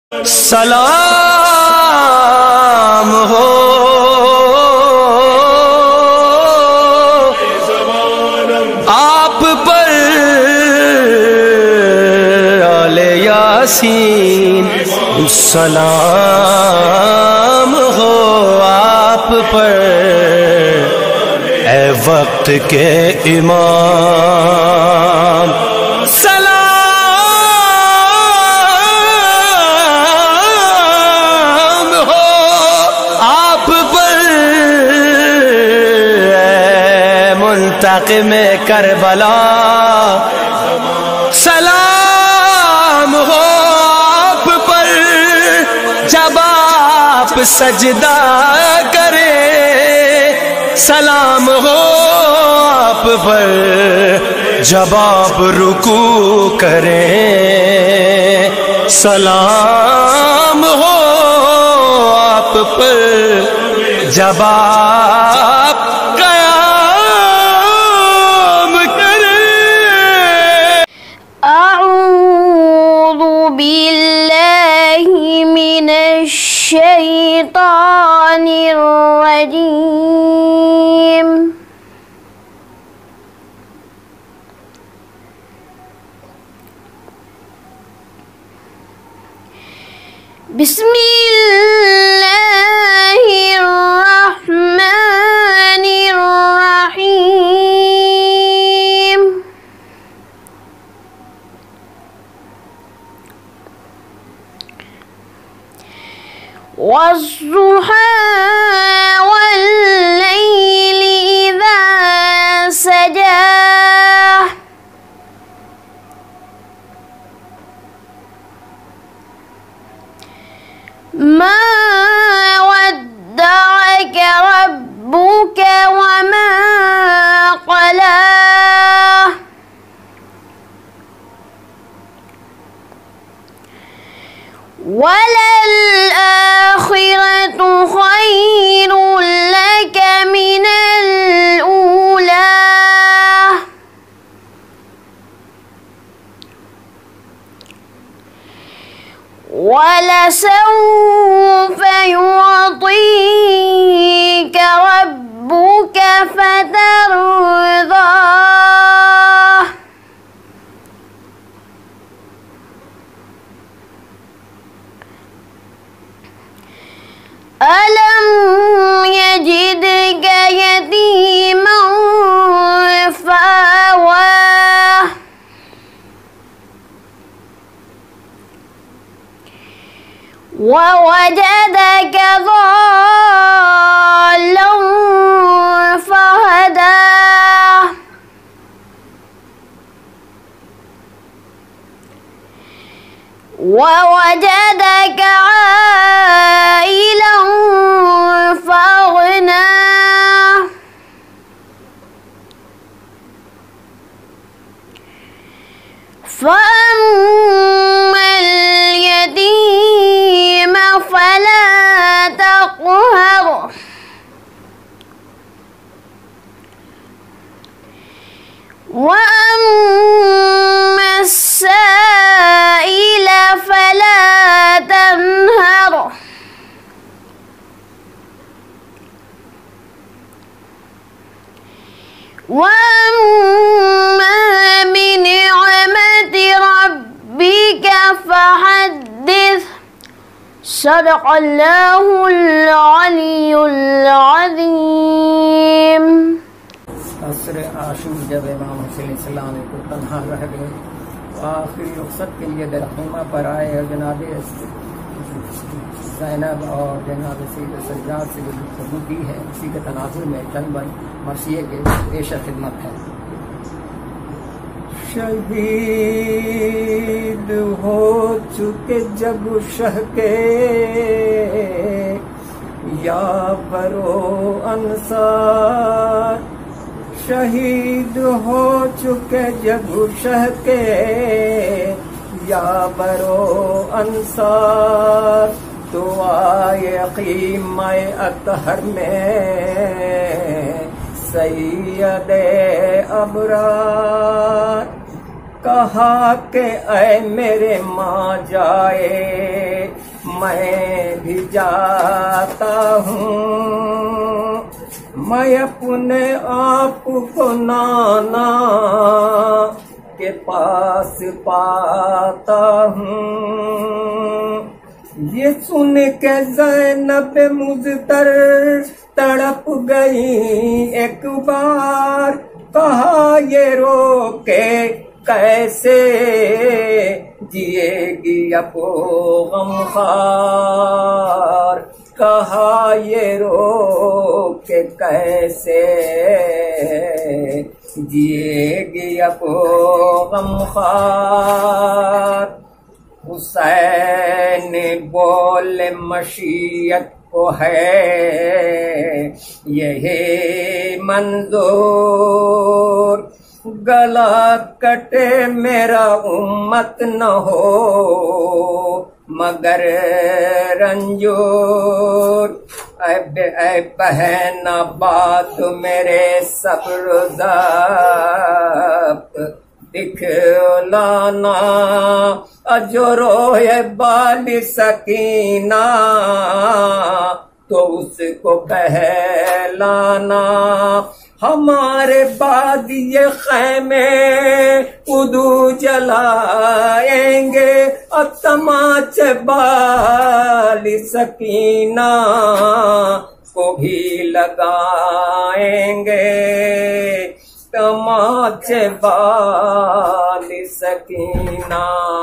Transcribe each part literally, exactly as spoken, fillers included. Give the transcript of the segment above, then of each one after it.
سلام ہو آپ پر آل یاسین، سلام ہو آپ پر اے وقت کے امام، سلام ہو آپ پر اے منتقم کربلا، سلام ہو آپ پر جب آپ سجدہ کریں، سلام ہو آپ پر جب آپ رکوع کریں، سلام ہو آپ پر جب آپ قیام کریں۔ اعوذ باللہ من الشیطان الرجیم، بسم اللہ الرحمن الرحیم، والضحى والليل إذا سجى، ما ودعك ربك وما قلى، وللآخرة خير لك من الأولى، ولسوف يعطيك ربك فترضى، ألم يجدك يتيما فآوى، ووجدك ضالا فهدى، ووجدك عائلا فأغنى، فأما اليتيم فلا تقهر، وأما السائل فلا تنهر، وأما بنعمة ربك فحدث۔ صدق اللہ العلی العظیم۔ عصر عاشور جب امام حسین علیہ السلام کو تنہا رہ گئے، آخری رخصت کے لیے در خیمہ پر آئے اور جناب زینب اور جناب سید سجاد سے گفتگو کی ہے، اسی کے تناظر میں چند بند مرثیے کے پیش خدمت ہے۔ شہید ہو چکے جب شہ کے یا برو انصار، شہید ہو چکے جب شہ کے یا برو انصار، تو آئے خیمہ اطہر میں سید ابرار، کہا کہ اے میرے ماں جائے میں بھی جاتا ہوں، میں اپنے آپ کو نانا کے پاس پاتا ہوں۔ یہ سن کے زینب مضطر تڑپ گئی ایک بار، کہا یہ رو کے کیسے جیے گی اب غم خوار، کہا یہ رو کے کیسے جیے گی اب غم خوار۔ حسین بول مشیت کو ہے یہی منظور، گلا کٹے میرا امت نہ ہو مگر رنجور۔ اے بہن بات میرے صبر ضبط دکھلانا، جو روئے بال سکینہ تو اس کو بہلانا۔ ہمارے بعد یہ خیمے ادو جلائیں گے اور تماچے بال سکینہ کو بھی لگائیں گے، تماچے بال سکینہ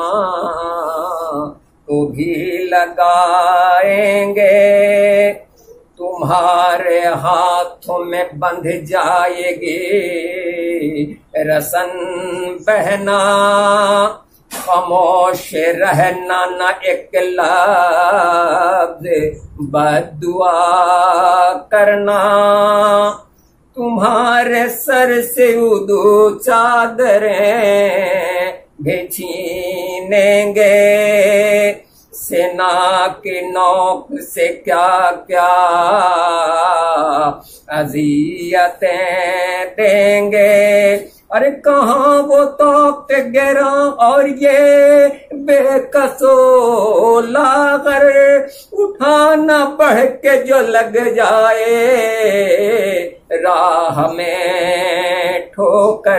کو بھی لگائیں گے۔ تمہارے ہاتھوں میں بندھ جائے گی رسن بہنا، خاموش رہنا نہ ایک لفظ بد دعا کرنا۔ تمہارے سر سے ادو چادریں بھی چھینیں گے، سینا کی نوک سے کیا کیا اذیتیں دیں گے۔ ارے کہاں وہ توق گراں اور یہ بے کسو لاغر، اٹھانا بڑھ کے جو لگ جائے راہ میں ٹھوکر،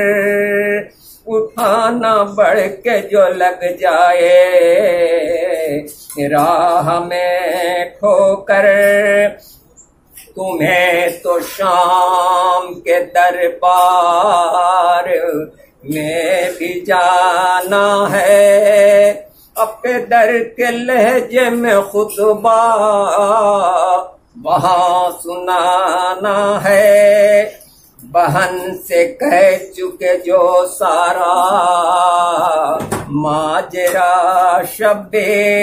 اٹھانا بڑھ کے جو لگ جائے راہ میں ٹھوکر۔ تمہیں تو شام کے دربار میں بھی جانا ہے، اپنے در کے لہجے میں خطبہ وہاں سنانا ہے۔ بہن سے کہہ چکے جو سارا ماجرا شب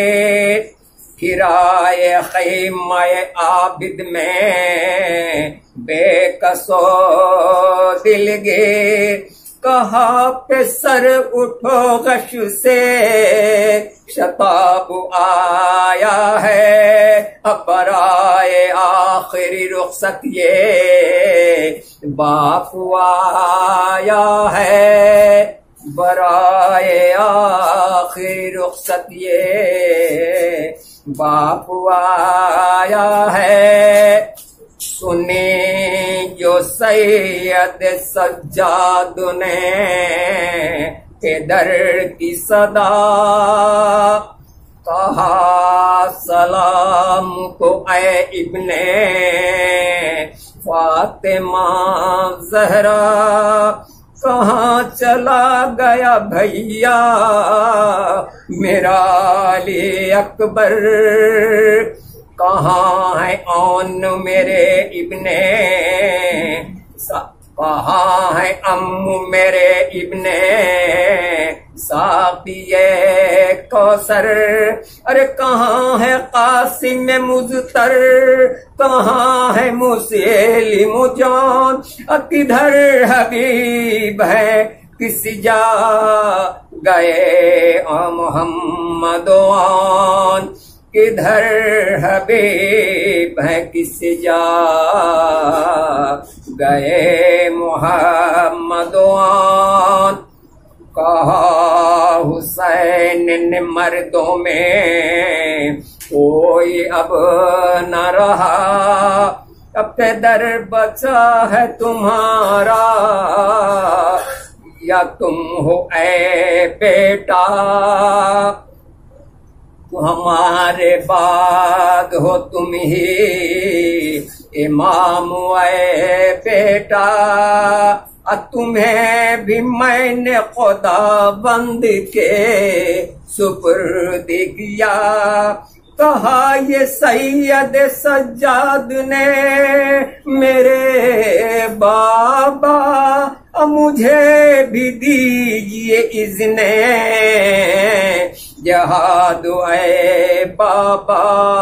کرائے خیمہ عابد میں بے کسو دل گیر، کہا پہ سر اٹھو غش سے شتاب آیا ہے، برائے آخری رخصت یہ باپ آیا ہے، برائے آخری رخصت یہ باپ آیا ہے۔ سنی جو سید سجاد نے ادھر کی صدا، کہا سلام کو اے ابن فاطمہ زہرا، کہاں چلا گیا بھیا میرا علی اکبر، کہاں ہے اون میرے ابن، کہاں ہے امو میرے ابن ساقی کوثر، ارے کہاں ہے قاسم مضطر، کہاں ہے مسلم جان، کدھر حبیب ہے کس جا گئے محمد آن، کدھر حبیب ہے کس جا گئے محمد آن، کہا حسین نے مردوں میں کوئی اب نہ رہا، اب در بچا ہے تمہارا، یا تم ہو اے بیٹا، ہمارے بعد ہو تم ہی امام اے بیٹا، تمہیں بھی میں نے خدا بند کے سپرد کیا، کہا یہ سید سجاد نے میرے بابا، مجھے بھی دیجئے اذن جہاد اے بابا،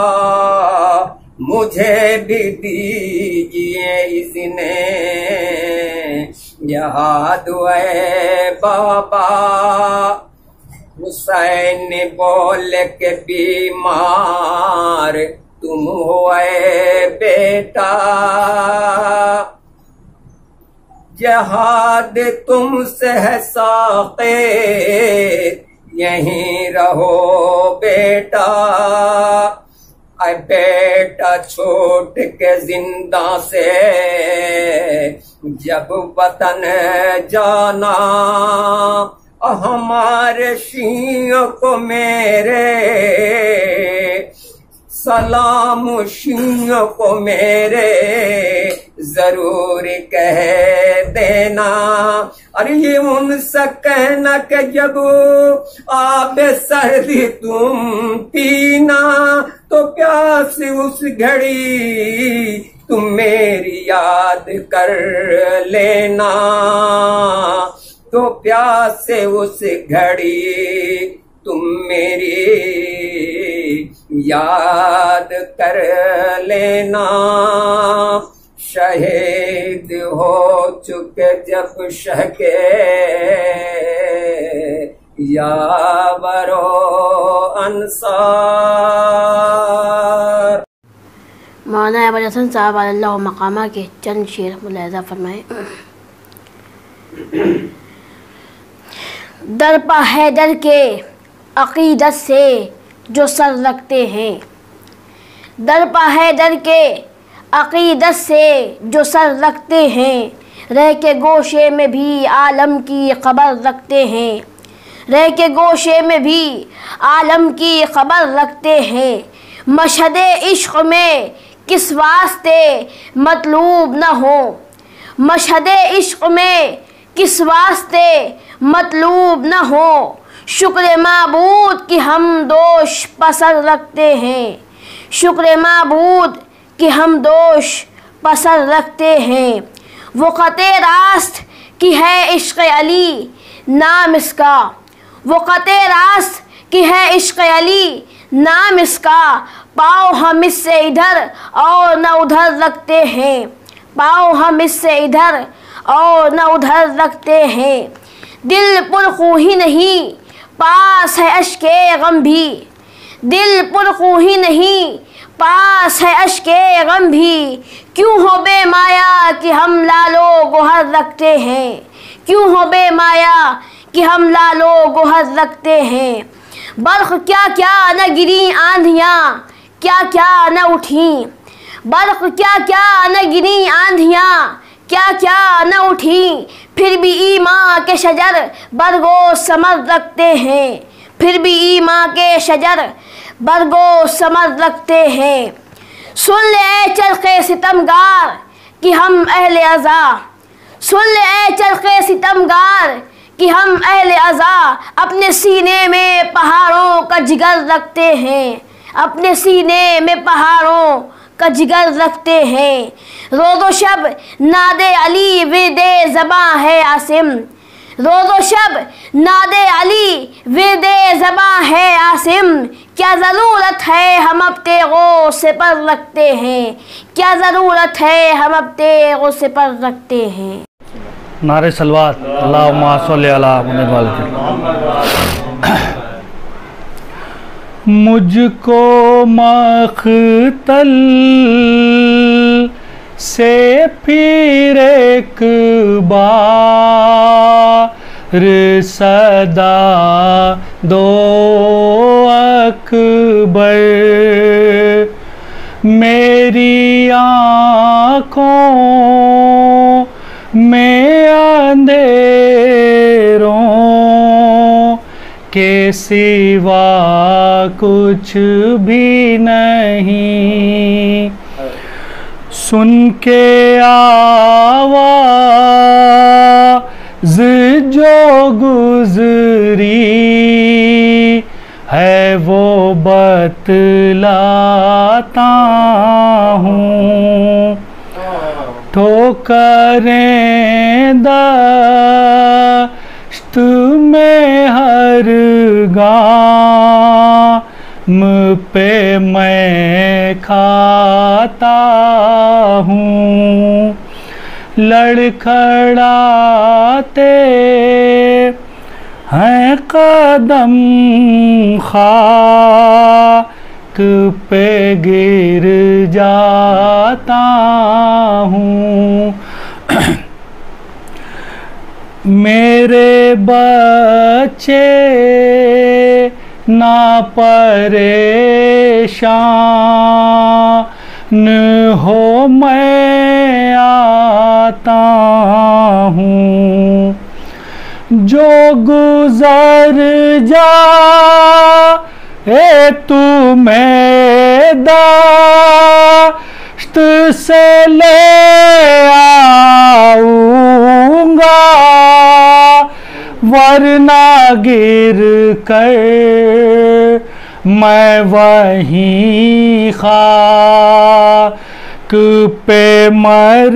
مجھے بھی دیجئے اذن جہاد اے بابا۔ حسین بول کے بیمار تم ہو اے بیٹا، جہاد تم سے ہے ساقے، یہیں رہو بیٹا، اے بیٹا چھوٹ کے زندہ سے جب وطن جانا، ہمارے شیعوں کو میرے سلام، شیعوں کو میرے ضرور کہہ دینا، اور یہ ان سے کہنا کہ جب آب سردی تم پینا تو پیاس اس گھڑی تم میری یاد کر لینا، تو پیاس اس گھڑی تم میری یاد کر لینا، شہید ہو چکے جب شہ کے یاور و انصار۔ مولانا ابوالحسن حسن صاحب علی اللہ مقامہ کے چند شعر ملاحظہ فرمائے۔ در پا حیدر کے عقیدت سے جو سر رکھتے ہیں، در پا حیدر کے عقیدت سے جو سر رکھتے ہیں، رہ کے گوشے میں بھی عالم کی خبر رکھتے ہیں، رہ کے گوشے میں بھی عالم کی خبر رکھتے ہیں، مشہد عشق میں کس واسطے مطلوب نہ ہو، مشہد عشق میں کس واسطے مطلوب نہ ہو، شکر معبود کی ہم دوش پسر رکھتے ہیں، شکر معبود کی ہم دوش پسر رکھتے ہیں، وہ خط راست کی ہے عشق علی نام اس کا، وہ خط راست کی ہے عشق علی نام اس کا، پاؤ ہم اس سے ادھر اور نہ ادھر رکھتے ہیں، پاؤ ہم اس سے ادھر اور نہ ادھر رکھتے ہیں، دل پرخوہی نہیں پاس ہے اشک غم بھی، دل پرخوہی نہیں پاس ہے اشک غم بھی، کیوں ہو بے مایا کہ ہم لالو گوہر رکھتے ہیں، کیوں ہو بے مایا کہ ہم لالو گوہر رکھتے ہیں، برق کیا کیا نہ گری آندھیاں کیا کیا نہ اٹھیں، برق کیا کیا نہ گری آندھیاں کیا کیا نہ اٹھیں، پھر بھی ایمان کے شجر برگو ثمر رکھتے ہیں، پھر بھی ایمان کے شجر برگو ثمر رکھتے ہیں، سن لے اے چرخ ستمگار کہ ہم اہل عزا، سن لے اے چرخ ستمگار کہ ہم اہل عزا، اپنے سینے میں پہاڑوں کا جگر رکھتے ہیں، اپنے سینے میں پہاڑوں کا جگر رکھتے ہیں، روز و شب ناد علی ورد زباں ہے عاصم، روز و شب ناد علی ورد زباں ہے عاصم، کیا ضرورت ہے ہم اب تیغوں سے پر رکھتے ہیں، کیا ضرورت ہے ہم اب تیغوں سے پر رکھتے ہیں۔ نعرہ صلوات اللہم صلی علی محمد وآلہ۔ مجھ کو مقتل سے پھر ایک بار صدا دو اکبر، میری آنکھوں میں اندھیروں کے سوا کچھ بھی نہیں، سن کے آواز جو گزری ہے وہ بتلاتا ہوں، ٹھوکریں دشت میں ہر گام پہ میں کھاتا ہوں، لڑکھڑاتے ہیں قدم خاک پہ گر جاتا ہوں، میرے بچے نہ پریشان ہو میں آتا ہوں، جو گزر جا اے تمہیں دشت سے لے آؤں گا، ورنہ گر کر میں وہیں خاک پہ مر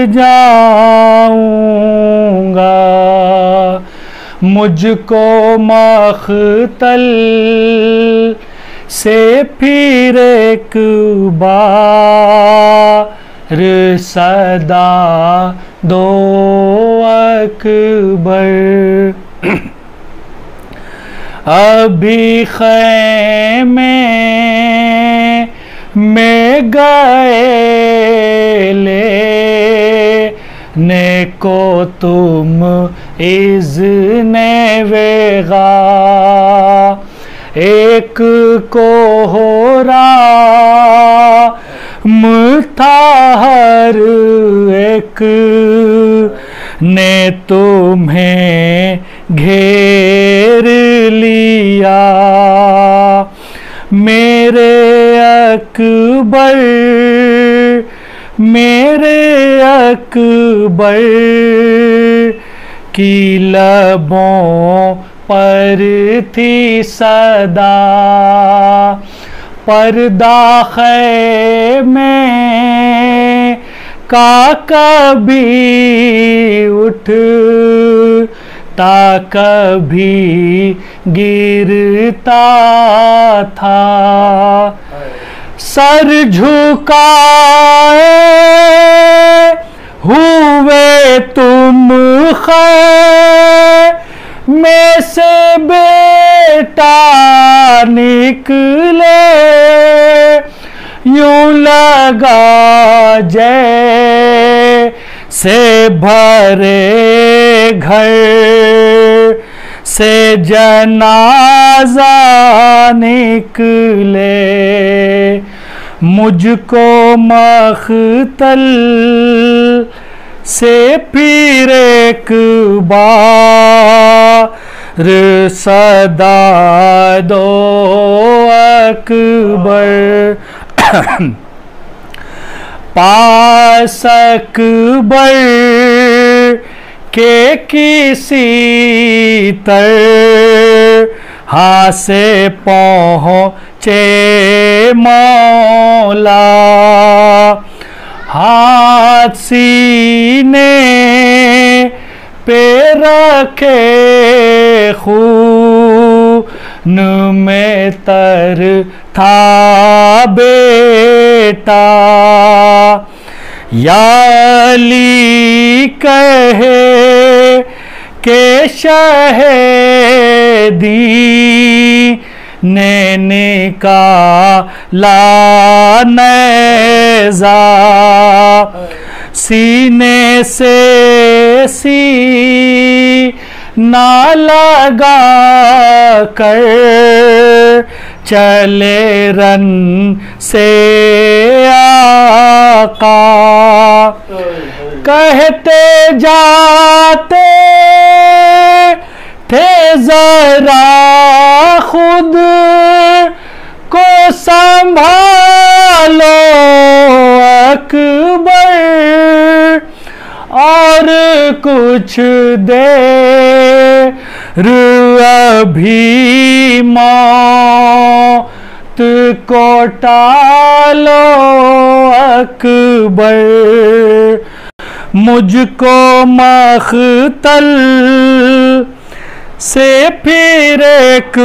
جاؤں گا، مجھ کو مقتل سے پھر ایک بار صدا دو اکبر، ابھی خیمے میں گئے لینے کو تم اذن وغا، ایک کو ہو رام تھا ہر ایک نے تمہیں گھیر لیا، میرے اکبر میرے اکبر کی لبوں پر تھی صدا، پردہ خیمے کا کبھی اٹھتا کبھی گرتا تھا، سر جھکائے ہوئے تم خیمے سے بیٹا نکلے، یوں لگا جیسے بھرے گھر سے جنازہ نکلے، مجھ کو مقتل سے پھر ایک بار صدا دو اکبر، پاس اکبر کے کسی طرح سے پہنچے مولا، ہاتھ سینے پہ رکھے خون میں تر تھا بیٹا، یا علی کہے کہ شہیدی نے نکالا نیزہ، سینے سے سی نہ لگا کر چلے رن سے آقا، کہتے جاتے تھے ذرا خود کو سنبھالو اکبر، اور کچھ دیر ابھی موت کو ٹالو اکبر، مجھ کو مقتل سے پھر ایک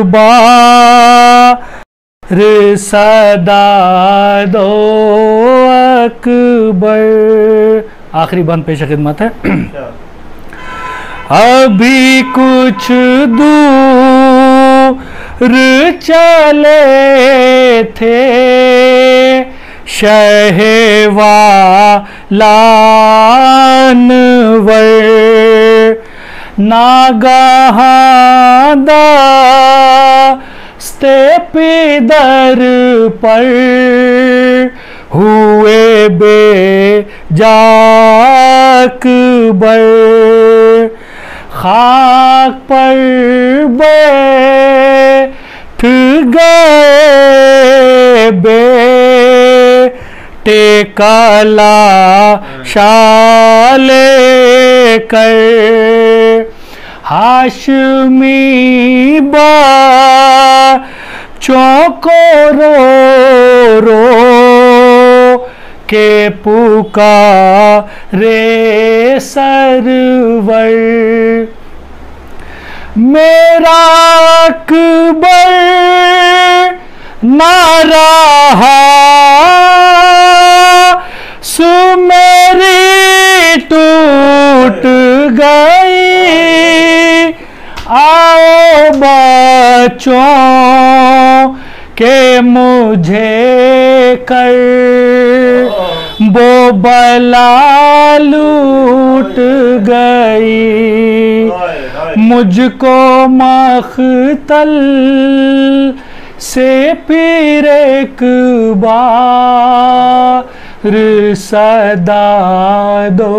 بار صدا دو اکبر۔ آخری بند پیش خدمت ہے۔ ابھی کچھ دور چلے تھے شہ والانور، ناگہاں دست پدر پر ہوئے بے جا اکبر، خاک پر بیٹھ گئے بیٹے کا لاشا لے کر، ہاشمی بچوں کو رو رو کے پکارے سرور، میرا اکبر نہ رہا سو میری ٹوٹ گئی، آؤ بچوں کہ مجھے کر وہ بلا لوٹ گئی، مجھ کو مقتل سے پھر ایک بار صدا دو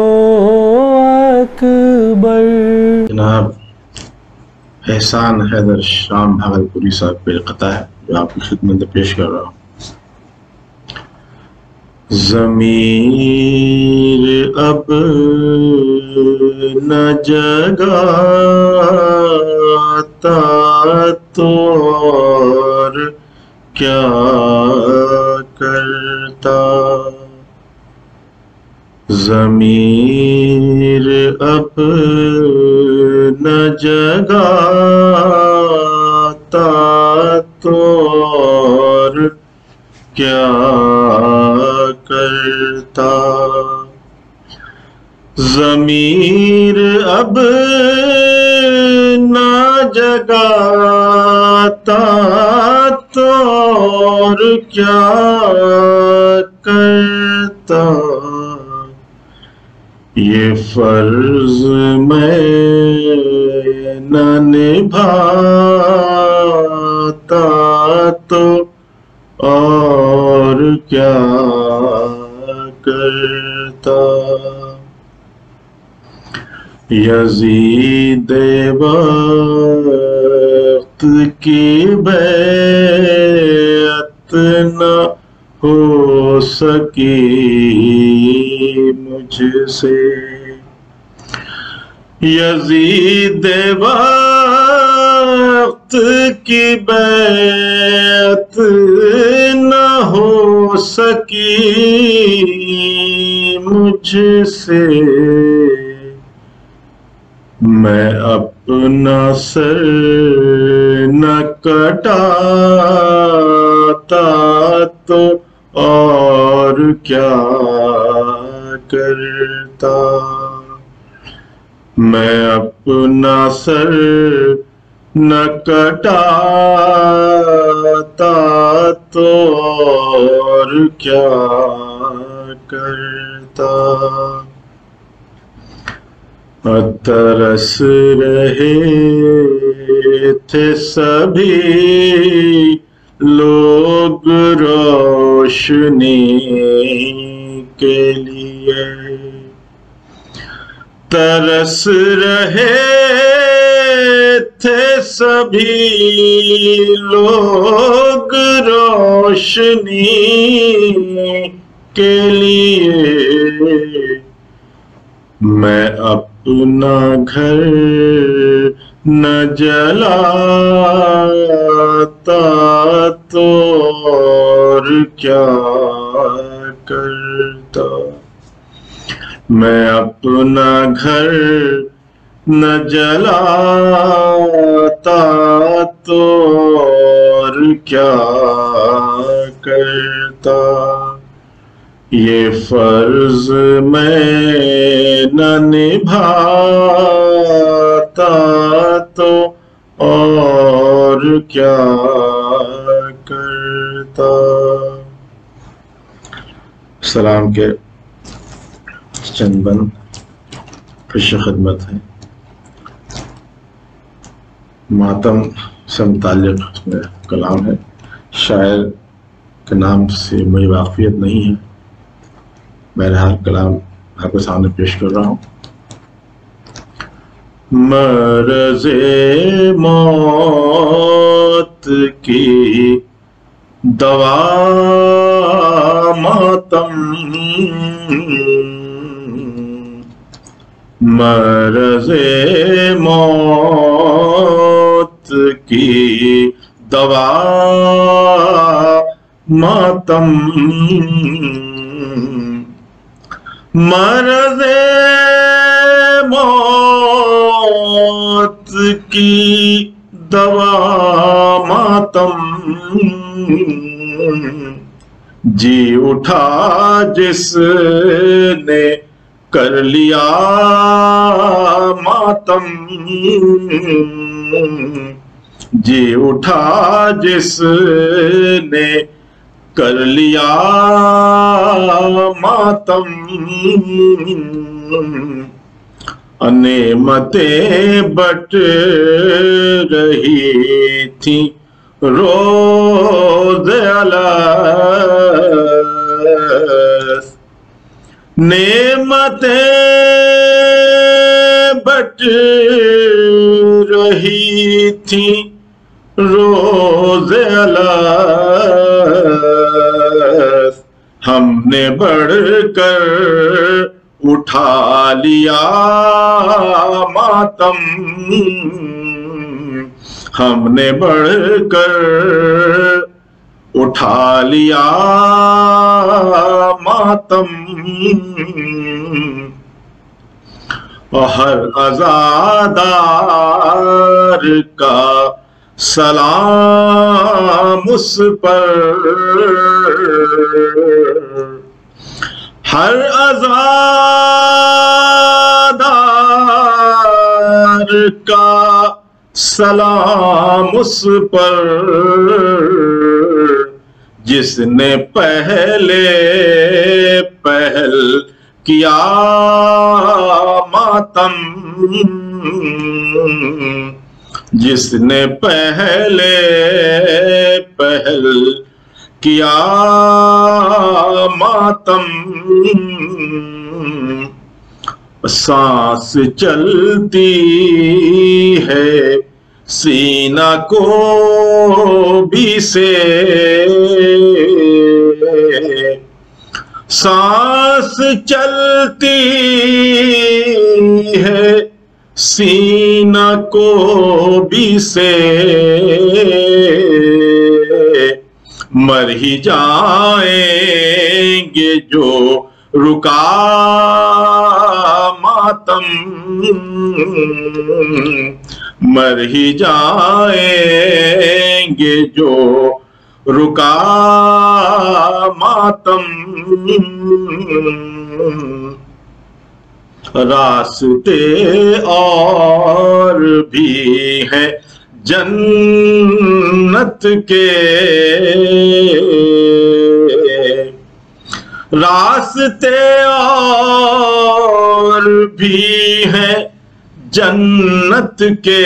اکبر۔ جناب احسان حیدر شام بھاگلپوری صاحب پہ قطع ہے جو آپ کی خدمت میں پیش کر رہا ہوں۔ ضمیر اب نہ جگاتا تو اور کیا کرتا، ضمیر اب نہ جگاتا تو اور کیا کرتا، ضمیر اب نہ جگاتا تو اور کیا کرتا، یہ فرض میں نہ نبھاتا تو اور کیا کرتا، یزید وقت کی بیعت نہ ہو سکی مجھ سے، یزید وقت کی بیعت نہ ہو سکی مجھ سے، میں اپنا سر نہ کٹاتا تو اور کیا کرتا، میں اپنا سر نہ کٹاتا تو اور کیا کرتا، तरस रहे थे सभी लोग रोशनी के लिए, तरस रहे थे सभी लोग रोशनी के लिए। मैं अपना घर न जलाता तो और क्या करता, मैं अपना घर न जलाता तो और क्या करता। ये फर्ज मैं न निभाता तो और क्या करता। सलाम के चंद बंद पेश खिदमत है। मातम से मुताल्लिक़ उसमें कलाम है। शायर के नाम से मुझे वाक़फ़ियत नहीं है, बहरहाल कलाम आपके सामने पेश कर रहा हूँ। मर्ज़े मौत की दवा मातम, मर्ज़े मौत की दवा मातम, मर्ज़े मौत की दवा मातम, जी उठा जिसने कर लिया मातम, जी उठा जिसने कर लिया मातम। नेमतें बट रही थी रोज़ अलस, नेमतें बट रही थी रोज़ अलस, हमने बढ़कर उठा लिया मातम, हमने बढ़कर उठा लिया मातम। हर अज़ादार का सलाम उस पर, हर अज़ादार का सलाम उस पर, जिसने पहले पहल किया मातम, जिसने पहले पहल किया मातम। सांस चलती है सीना को भी से, सांस चलती है सीना को भी से, मर ही जाएंगे जो रुका मातम, मर ही जाएंगे जो रुका मातम। रास्ते और भी हैं जन्नत के, रास्ते और بھی ہیں جنت کے،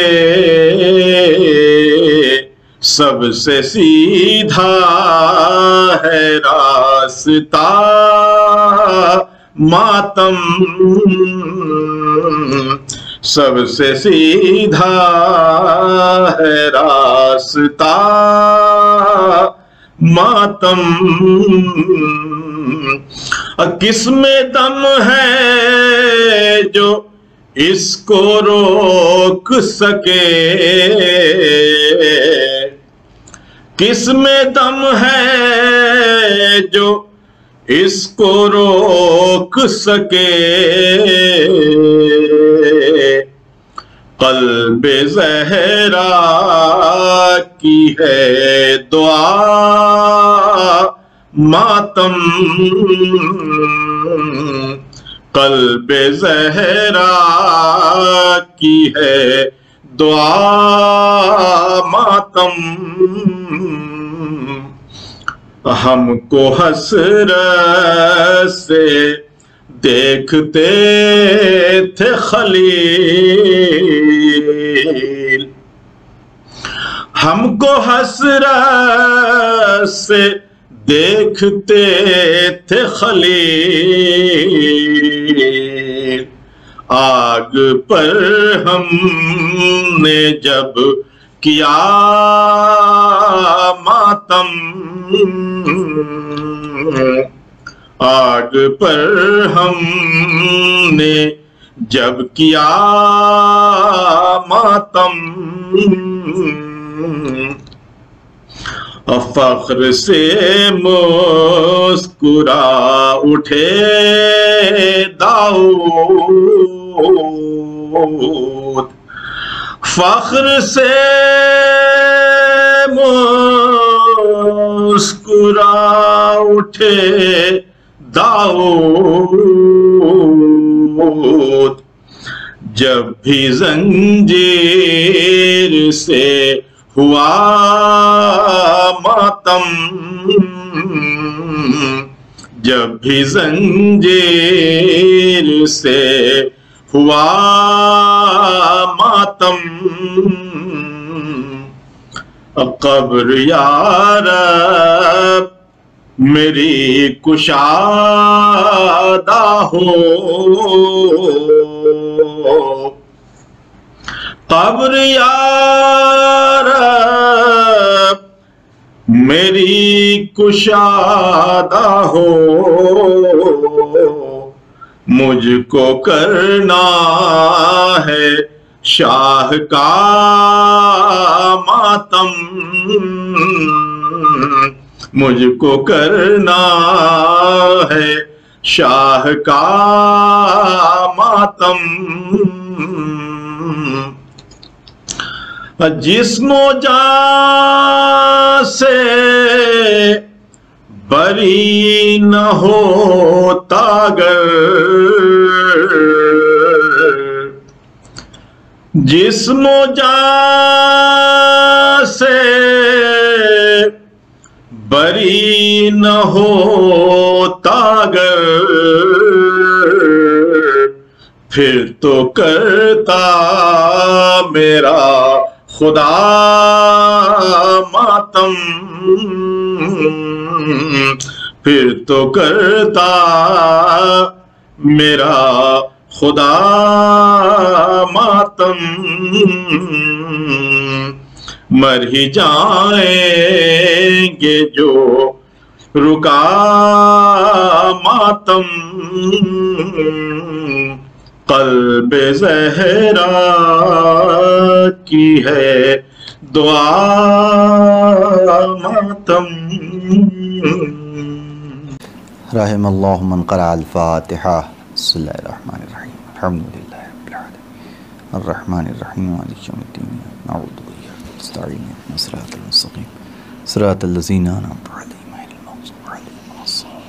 سب سے سیدھا ہے راستہ ماتم، سب سے سیدھا ہے راستہ ماتم، کس میں دم ہے جو اس کو روک سکے، کس میں دم ہے جو اس کو روک سکے، قلب زہرا کی ہے دعا ماتم، قلب زہرا کی ہے دعا ماتم، ہم کو حسرت سے دیکھتے تھے خلیل، ہم کو حسرت سے دیکھتے تھے خلیل، آگ پر ہم نے جب کیا ماتم، آگ پر ہم نے جب کیا ماتم، فخر سے مسکرا اٹھے داؤد، فخر سے مسکرا اٹھے داؤد، جب بھی زنجیر سے ہوا ماتم، جب بھی زنجیر سے ہوا ماتم، قبر یا رب میری کشادہ ہو، قبر یا رب میری کشادہ ہو، مجھ کو کرنا ہے شاہ کا ماتم، مجھ کو کرنا ہے شاہ کا ماتم، جسم و جان سے بری نہ ہوتا گر، جسم و جان سے بری نہ ہوتا گر، پھر تو کرتا میرا خدا ماتم، پھر تو کرتا میرا خدا ماتم، مر ہی جائیں گے جو رکا ماتم، قلب زہرا کی ہے دعا ماتم۔ رحم اللہ من قرأ الفاتحہ۔ بسم اللہ الرحمن الرحیم، الحمد للہ رب العالمین، الرحمن الرحیم، مالک یوم الدین، نعوذ باللہ نستعین اهدنا الصراط المستقیم صراط الذین انعمت علیہم غیر المغضوب علیہم ولا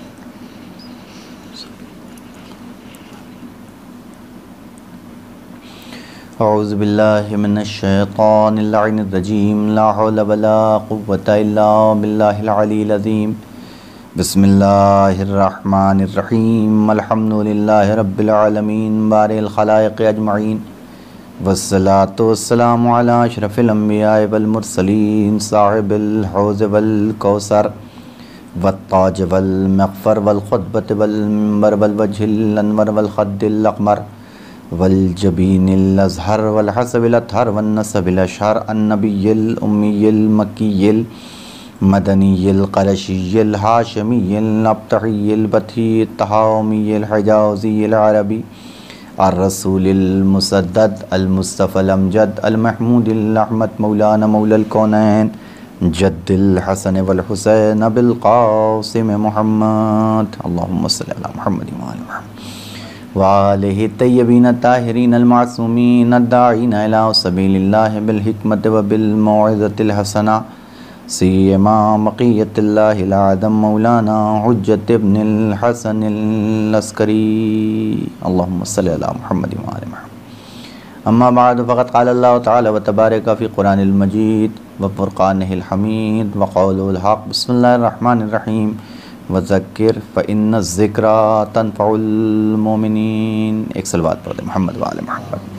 الضالین۔ اعوذ باللہ من الشیطان اللعین الرجیم، لا حول ولا قوة الا باللہ العلی العظیم۔ بسم اللہ الرحمن الرحیم الحمد للہ رب العالمین بارئ الخلائق اجمعین والصلاة والسلام علی اشرف الانبیاء والمرسلین صاحب الحوض والکوثر والتاج والمغفر والخطبۃ والمنبر والوجہ الانور والخد الاقمر والجبین الازہر والحسب الاطہر والنسب الاشہر النبی الامی المکی المدنی القرشی الہاشمی الابتحی البتھی التہامی الحجازی العربی الرسول المسدد المصطفى الامجد المحمود الاحمد مولانا مولا الكونین جد الحسن والحسین ابو القاسم محمد اللہم صلی علی محمد وآل محمد وآلہ الطیبین الطاہرین المعصومین الداعین الی سبیل اللہ بالحکمت وبالموعظۃ الحسنہ سیما مقیت اللہ العظم مولانا حجت ابن الحسن العسکری اللہم صلی علی محمد وآل محمد اما بعد فقد قال اللہ تعالی وتبارک فی قرآن المجید وفرقانہ الحمید وقول الحق بسم اللہ الرحمن الرحیم وذکر فإن الذکرى تنفع المؤمنین. ایک صلوات پڑھ دیں محمد وآل محمد.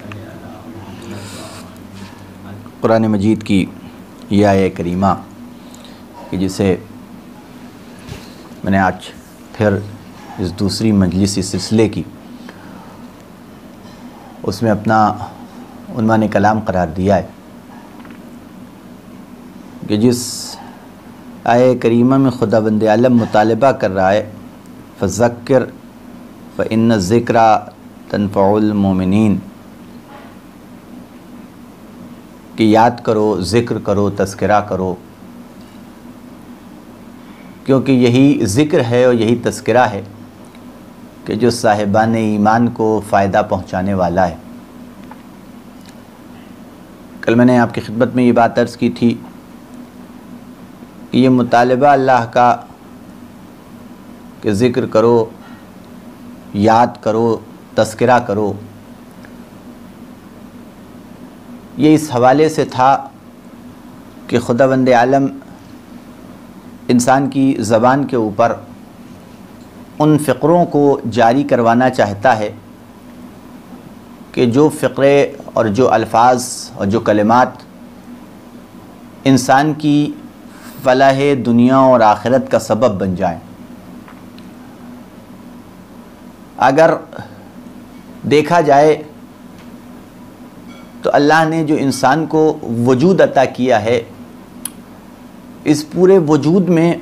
قرآن مجید کی یہ آیہ کریمہ کہ جسے میں نے آج پھر اس دوسری مجلس اس سلسلے کی اس میں اپنا عنوان کلام قرار دیا ہے کہ جس آیہ کریمہ میں خدا بند عالم مطالبہ کر رہا ہے فذکر فإن الذکرى تنفع المؤمنین کہ یاد کرو، ذکر کرو، تذکرہ کرو، کیونکہ یہی ذکر ہے اور یہی تذکرہ ہے کہ جو صاحبان ایمان کو فائدہ پہنچانے والا ہے. کل میں نے آپ کی خدمت میں یہ بات عرض کی تھی کہ یہ مطالبہ اللہ کا کہ ذکر کرو، یاد کرو، تذکرہ کرو، یہ اس حوالے سے تھا کہ خدا بند عالم انسان کی زبان کے اوپر ان فقروں کو جاری کروانا چاہتا ہے کہ جو فقرے اور جو الفاظ اور جو کلمات انسان کی فلاح دنیا اور آخرت کا سبب بن جائیں. اگر دیکھا جائے تو اللہ نے جو انسان کو وجود عطا کیا ہے، اس پورے وجود میں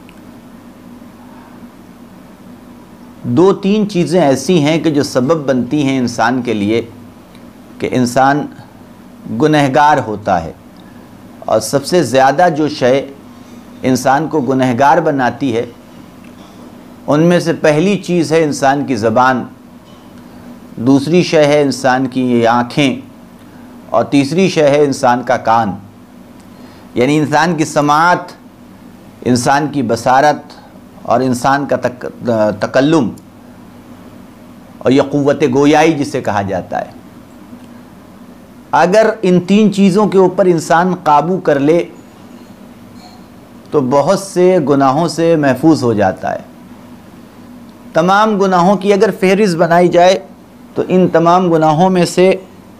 دو تین چیزیں ایسی ہیں کہ جو سبب بنتی ہیں انسان کے لیے کہ انسان گنہگار ہوتا ہے. اور سب سے زیادہ جو شے انسان کو گنہگار بناتی ہے ان میں سے پہلی چیز ہے انسان کی زبان، دوسری شے ہے انسان کی یہ آنکھیں، اور تیسری شے ہے انسان کا کان. یعنی انسان کی سماعت، انسان کی بصارت اور انسان کا تک تکلم اور یہ قوت گویائی جسے کہا جاتا ہے. اگر ان تین چیزوں کے اوپر انسان قابو کر لے تو بہت سے گناہوں سے محفوظ ہو جاتا ہے. تمام گناہوں کی اگر فہرست بنائی جائے تو ان تمام گناہوں میں سے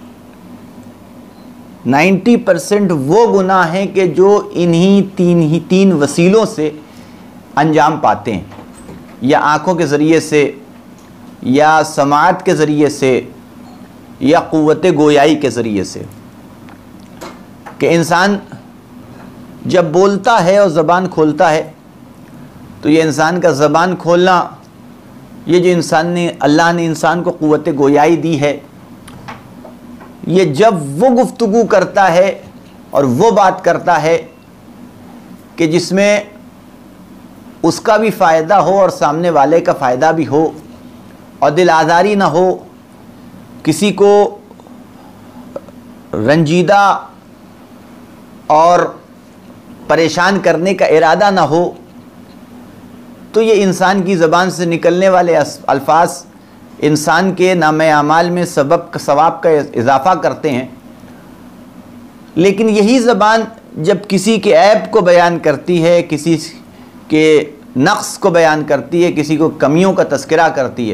نائنٹی پرسنٹ وہ گناہ ہیں کہ جو انہی تین ہی تین وسیلوں سے انجام پاتے ہیں، یا آنکھوں کے ذریعے سے، یا سماعت کے ذریعے سے، یا قوت گویائی کے ذریعے سے. کہ انسان جب بولتا ہے اور زبان کھولتا ہے تو یہ انسان کا زبان کھولنا، یہ جو انسان نے اللہ نے انسان کو قوت گویائی دی ہے، یہ جب وہ گفتگو کرتا ہے اور وہ بات کرتا ہے کہ جس میں اس کا بھی فائدہ ہو اور سامنے والے کا فائدہ بھی ہو اور دل آزاری نہ ہو، کسی کو رنجیدہ اور پریشان کرنے کا ارادہ نہ ہو، تو یہ انسان کی زبان سے نکلنے والے الفاظ انسان کے نام اعمال میں سبب ثواب کا اضافہ کرتے ہیں. لیکن یہی زبان جب کسی کے عیب کو بیان کرتی ہے، کسی کے نقص کو بیان کرتی ہے، کسی کو کمیوں کا تذکرہ کرتی ہے،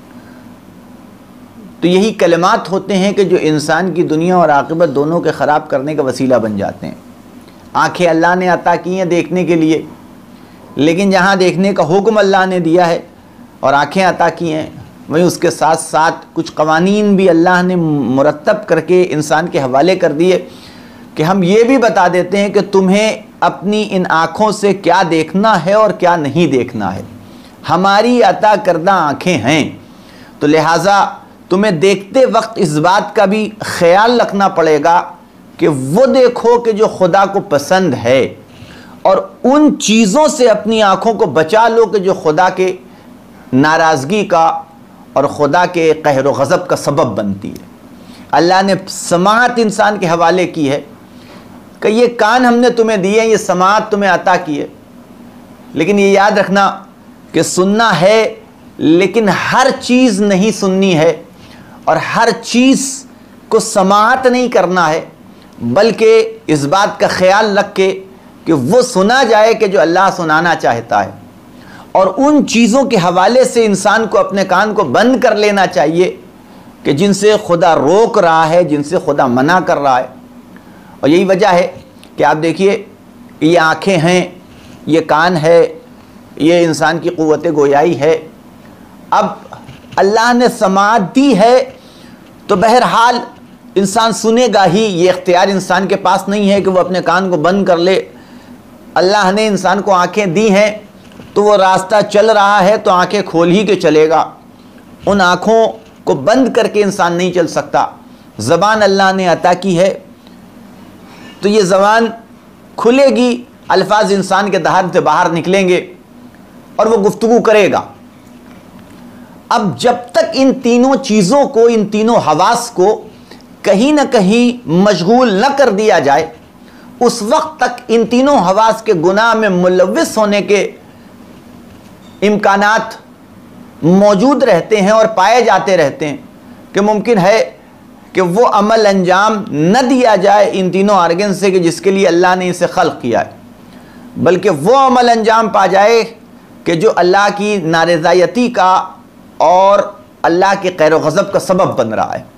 تو یہی کلمات ہوتے ہیں کہ جو انسان کی دنیا اور عاقبت دونوں کے خراب کرنے کا وسیلہ بن جاتے ہیں۔ آنکھیں اللہ نے عطا کی ہیں دیکھنے کے لیے، لیکن جہاں دیکھنے کا حکم اللہ نے دیا ہے اور آنکھیں عطا کی ہیں، وہیں اس کے ساتھ ساتھ کچھ قوانین بھی اللہ نے مرتب کر کے انسان کے حوالے کر دیے کہ ہم یہ بھی بتا دیتے ہیں کہ تمہیں اپنی ان آنکھوں سے کیا دیکھنا ہے اور کیا نہیں دیکھنا ہے۔ ہماری عطا کردہ آنکھیں ہیں، تو لہٰذا تمہیں دیکھتے وقت اس بات کا بھی خیال رکھنا پڑے گا کہ وہ دیکھو کہ جو خدا کو پسند ہے، اور ان چیزوں سے اپنی آنکھوں کو بچا لو کہ جو خدا کے ناراضگی کا اور خدا کے قہر و غضب کا سبب بنتی ہے۔ اللہ نے سماعت انسان کے حوالے کی ہے کہ یہ کان ہم نے تمہیں دیے، یہ سماعت تمہیں عطا کی ہے، لیکن یہ یاد رکھنا کہ سننا ہے لیکن ہر چیز نہیں سننی ہے، اور ہر چیز کو سماعت نہیں کرنا ہے، بلکہ اس بات کا خیال رکھ کے کہ وہ سنا جائے کہ جو اللہ سنانا چاہتا ہے، اور ان چیزوں کے حوالے سے انسان کو اپنے کان کو بند کر لینا چاہیے کہ جن سے خدا روک رہا ہے، جن سے خدا منع کر رہا ہے۔ اور یہی وجہ ہے کہ آپ دیکھیے یہ آنکھیں ہیں، یہ کان ہے، یہ انسان کی قوت گویائی ہے۔ اب اللہ نے سماعت دی ہے تو بہرحال انسان سنے گا ہی، یہ اختیار انسان کے پاس نہیں ہے کہ وہ اپنے کان کو بند کر لے۔ اللہ نے انسان کو آنکھیں دی ہیں تو وہ راستہ چل رہا ہے تو آنکھیں کھول ہی کے چلے گا، ان آنکھوں کو بند کر کے انسان نہیں چل سکتا۔ زبان اللہ نے عطا کی ہے تو یہ زبان کھلے گی، الفاظ انسان کے دہان سے باہر نکلیں گے اور وہ گفتگو کرے گا۔ اب جب تک ان تینوں چیزوں کو، ان تینوں حواس کو کہیں نہ کہیں مشغول نہ کر دیا جائے، اس وقت تک ان تینوں حواس کے گناہ میں ملوث ہونے کے امکانات موجود رہتے ہیں اور پائے جاتے رہتے ہیں کہ ممکن ہے کہ وہ عمل انجام نہ دیا جائے ان تینوں آرگن سے کہ جس کے لیے اللہ نے اسے خلق کیا ہے، بلکہ وہ عمل انجام پا جائے کہ جو اللہ کی نارضایتی کا اور اللہ کے قہر و غضب کا سبب بن رہا ہے۔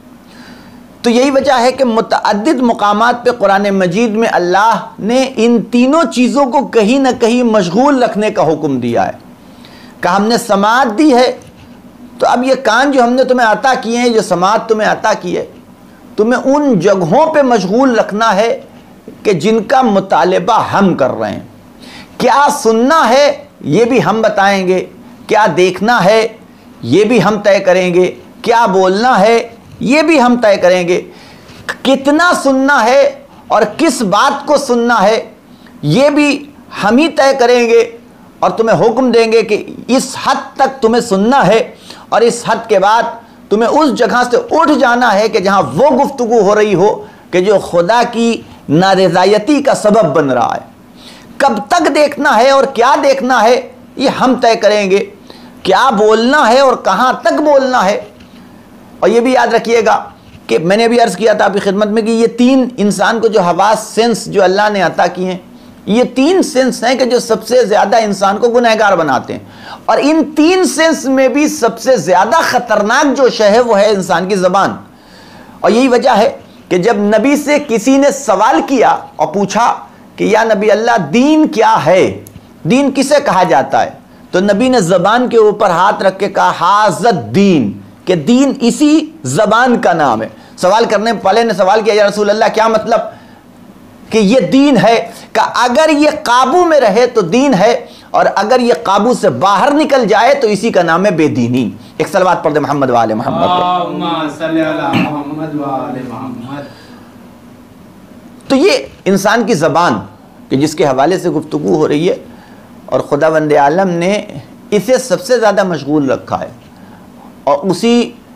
تو یہی وجہ ہے کہ متعدد مقامات پہ قرآن مجید میں اللہ نے ان تینوں چیزوں کو کہیں نہ کہیں مشغول رکھنے کا حکم دیا ہے کہ ہم نے سماعت دی ہے تو اب یہ کان جو ہم نے تمہیں عطا کیے ہیں، جو سماعت تمہیں عطا کی ہے، تمہیں ان جگہوں پہ مشغول رکھنا ہے کہ جن کا مطالبہ ہم کر رہے ہیں۔ کیا سننا ہے یہ بھی ہم بتائیں گے، کیا دیکھنا ہے یہ بھی ہم طے کریں گے، کیا بولنا ہے یہ بھی ہم طے کریں گے، کتنا سننا ہے اور کس بات کو سننا ہے یہ بھی ہم ہی طے کریں گے، اور تمہیں حکم دیں گے کہ اس حد تک تمہیں سننا ہے اور اس حد کے بعد تمہیں اس جگہ سے اٹھ جانا ہے کہ جہاں وہ گفتگو ہو رہی ہو کہ جو خدا کی نارضایتی کا سبب بن رہا ہے۔ کب تک دیکھنا ہے اور کیا دیکھنا ہے یہ ہم طے کریں گے، کیا بولنا ہے اور کہاں تک بولنا ہے۔ اور یہ بھی یاد رکھیے گا کہ میں نے بھی عرض کیا تھا آپ کی خدمت میں کہ یہ تین انسان کو جو حواس سینس جو اللہ نے عطا کی ہیں، یہ تین سینس ہیں کہ جو سب سے زیادہ انسان کو گنہگار بناتے ہیں، اور ان تین سینس میں بھی سب سے زیادہ خطرناک جو شے ہے وہ ہے انسان کی زبان۔ اور یہی وجہ ہے کہ جب نبی سے کسی نے سوال کیا اور پوچھا کہ یا نبی اللہ دین کیا ہے، دین کسے کہا جاتا ہے، تو نبی نے زبان کے اوپر ہاتھ رکھ کے کہا حاذت دین، کہ دین اسی زبان کا نام ہے۔ سوال کرنے والے نے سوال کیا یا رسول اللہ کیا مطلب کہ یہ دین ہے؟ کہ اگر یہ قابو میں رہے تو دین ہے، اور اگر یہ قابو سے باہر نکل جائے تو اسی کا نام ہے بے دینی۔ ایک صلوات پڑھ دے محمد وآل محمد۔ اللہم صلی علی محمد وآل محمد۔ تو یہ انسان کی زبان کہ جس کے حوالے سے گفتگو ہو رہی ہے، اور خداوند عالم نے اسے سب سے زیادہ مشغول رکھا ہے، اور اسی